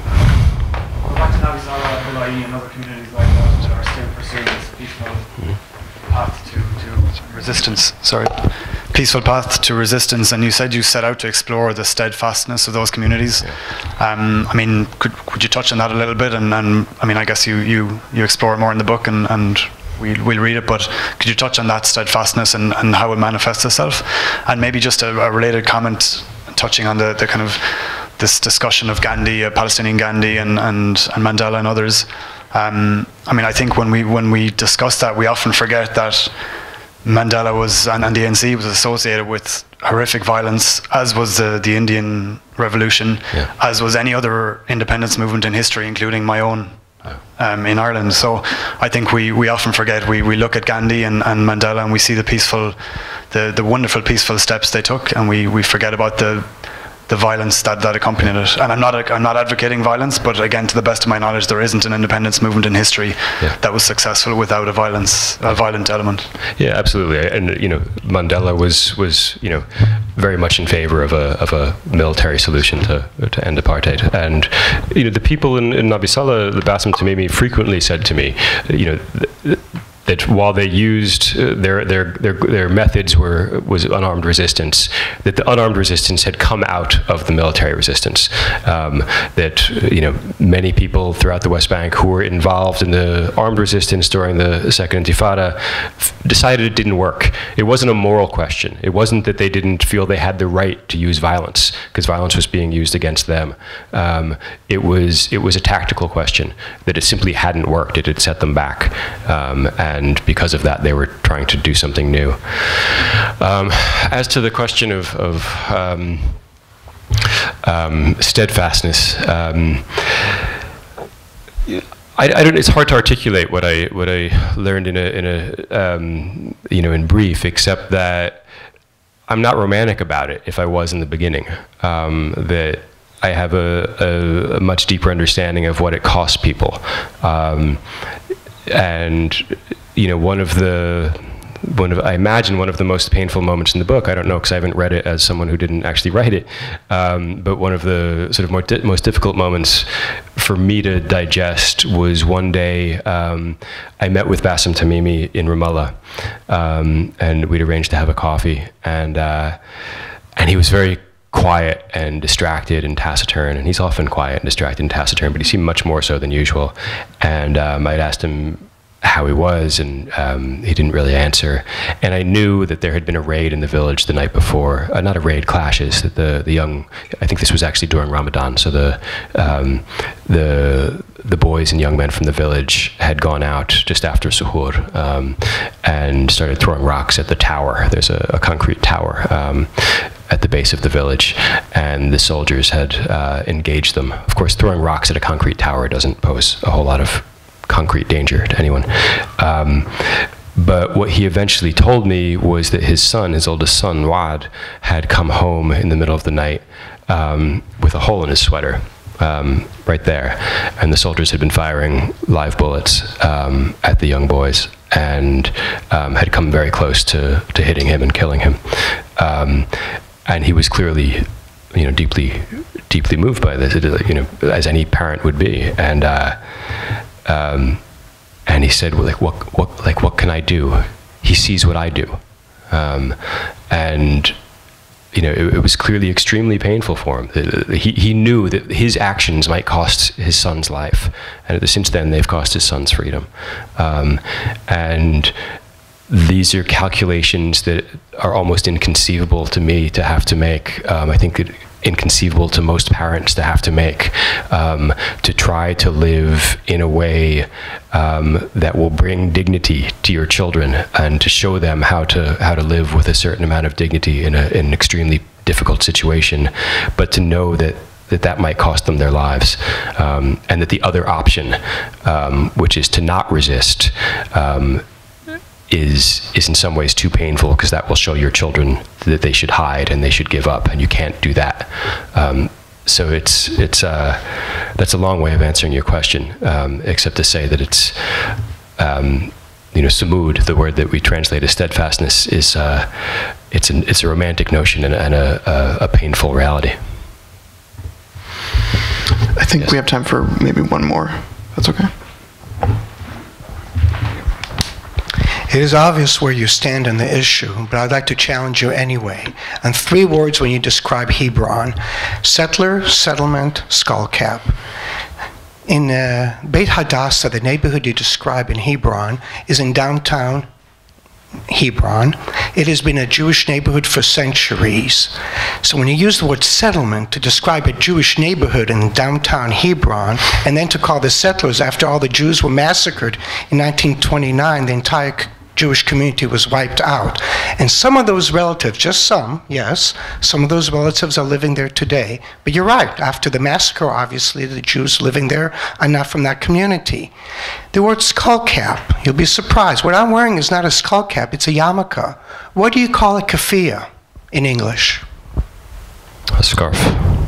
Go back to Nabisala and Bilai and other communities like that that are still pursuing this peaceful mm-hmm. path to, to resistance. Sorry. Peaceful path to resistance, and you said you set out to explore the steadfastness of those communities. Yeah. Um, I mean, could could you touch on that a little bit? And, and I mean, I guess you you you explore it more in the book, and and we'll we'll read it. But could you touch on that steadfastness and, and how it manifests itself? And maybe just a, a related comment, touching on the the kind of this discussion of Gandhi, uh, Palestinian Gandhi, and and and Mandela and others. Um, I mean, I think when we when we discuss that, we often forget that Mandela was, and, and the A N C was associated with horrific violence, as was the, the Indian Revolution, yeah. as was any other independence movement in history, including my own um, in Ireland. So I think we, we often forget, we, we look at Gandhi and, and Mandela and we see the peaceful, the, the wonderful peaceful steps they took, and we, we forget about the the violence that, that accompanied it. And I'm not I'm not advocating violence, but again, to the best of my knowledge, there isn't an independence movement in history yeah. that was successful without a violence a violent element. Yeah, absolutely. And you know, Mandela was was you know very much in favor of a of a military solution to to end apartheid. And you know, the people in, in Nabisala, the Bassem Tamimi, frequently said to me, you know, th that while they used uh, their their their their methods were was unarmed resistance, that the unarmed resistance had come out of the military resistance. Um, that you know many people throughout the West Bank who were involved in the armed resistance during the Second Intifada decided it didn't work. It wasn't a moral question. It wasn't that they didn't feel they had the right to use violence because violence was being used against them. Um, it was it was a tactical question that it simply hadn't worked. It had set them back. Um, and And because of that, they were trying to do something new. Um, as to the question of, of um, um, steadfastness, um, I, I don't. It's hard to articulate what I what I learned in a in a um, you know in brief, except that I'm not romantic about it. If I was in the beginning, um, that I have a, a, a much deeper understanding of what it costs people. Um, and, you know, one of the, one of, I imagine one of the most painful moments in the book, I don't know because I haven't read it as someone who didn't actually write it, um, but one of the sort of more di most difficult moments for me to digest was one day um, I met with Bassem Tamimi in Ramallah, um, and we'd arranged to have a coffee, and, uh, and he was very quiet and distracted and taciturn, and he's often quiet and distracted and taciturn, but he seemed much more so than usual. And um, I'd asked him how he was, and um, he didn't really answer. And I knew that there had been a raid in the village the night before, uh, not a raid, clashes, that the, the young, I think this was actually during Ramadan, so the, um, the, the boys and young men from the village had gone out just after suhoor um, and started throwing rocks at the tower. There's a, a concrete tower um, at the base of the village, and the soldiers had uh, engaged them. Of course, throwing rocks at a concrete tower doesn't pose a whole lot of concrete danger to anyone. Um, but what he eventually told me was that his son, his oldest son, Wad, had come home in the middle of the night um, with a hole in his sweater, um, right there. And the soldiers had been firing live bullets um, at the young boys, and um, had come very close to, to hitting him and killing him. Um, and he was clearly, you know, deeply, deeply moved by this, you know, as any parent would be. And uh, Um, and he said, well, like, what, what, like, what can I do? He sees what I do. Um, and, you know, it, it was clearly extremely painful for him. He, he knew that his actions might cost his son's life. And since then, they've cost his son's freedom. Um, and these are calculations that are almost inconceivable to me to have to make. Um, I think that inconceivable to most parents to have to make, um, to try to live in a way um, that will bring dignity to your children, and to show them how to how to live with a certain amount of dignity in, a, in an extremely difficult situation, but to know that that that might cost them their lives, um, and that the other option, um, which is to not resist, um, is is in some ways too painful, because that will show your children that they should hide and they should give up, and you can't do that. Um, so it's it's uh, that's a long way of answering your question, um, except to say that it's um, you know, sumud, the word that we translate as steadfastness, is uh, it's an it's a romantic notion and, and a, a, a painful reality. I think yes. we have time for maybe one more. That's okay. It is obvious where you stand on the issue, but I'd like to challenge you anyway. On three words when you describe Hebron: settler, settlement, skullcap. In uh, Beit Hadassah, the neighborhood you describe in Hebron is in downtown Hebron. It has been a Jewish neighborhood for centuries. So when you use the word settlement to describe a Jewish neighborhood in downtown Hebron, and then to call the settlers after all the Jews were massacred in nineteen twenty-nine, the entire Jewish community was wiped out. And some of those relatives, just some, yes, some of those relatives are living there today. But you're right, after the massacre, obviously, the Jews living there are not from that community. The word skullcap, you'll be surprised. What I'm wearing is not a skullcap, it's a yarmulke. What do you call a keffiyeh in English? A scarf.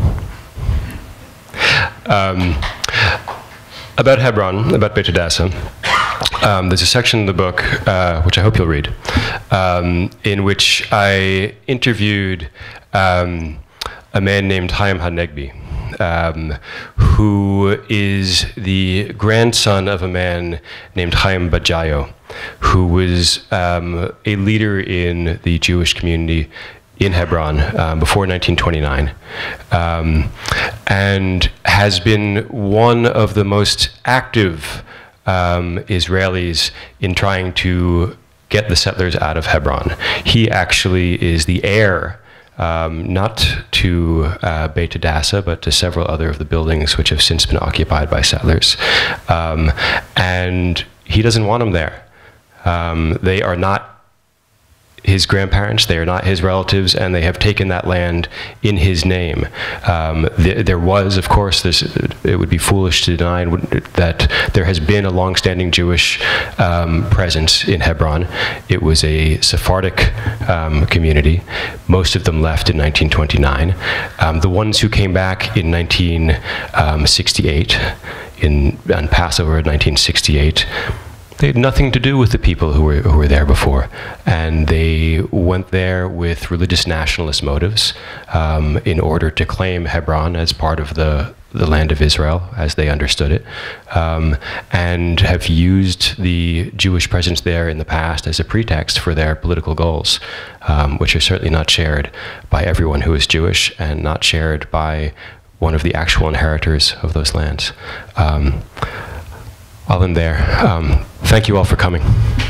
Um, about Hebron, about Beit Hadassah. Um, there's a section in the book, uh, which I hope you'll read, um, in which I interviewed um, a man named Chaim Hanegbi, um, who is the grandson of a man named Chaim Bajayo, who was um, a leader in the Jewish community in Hebron um, before nineteen twenty-nine, um, and has been one of the most active Um, Israelis in trying to get the settlers out of Hebron. He actually is the heir, um, not to uh, Beit Hadassah, but to several other of the buildings which have since been occupied by settlers. Um, and he doesn't want them there. Um, they are not his grandparents, they are not his relatives, and they have taken that land in his name. Um, th there was, of course, this, it would be foolish to deny that there has been a long-standing Jewish um, presence in Hebron. It was a Sephardic um, community. Most of them left in nineteen twenty-nine. Um, the ones who came back in nineteen sixty-eight, in, on Passover in nineteen sixty-eight, they had nothing to do with the people who were, who were there before. And they went there with religious nationalist motives um, in order to claim Hebron as part of the, the land of Israel, as they understood it, um, and have used the Jewish presence there in the past as a pretext for their political goals, um, which are certainly not shared by everyone who is Jewish and not shared by one of the actual inheritors of those lands. Um, I'll end there. Um, thank you all for coming.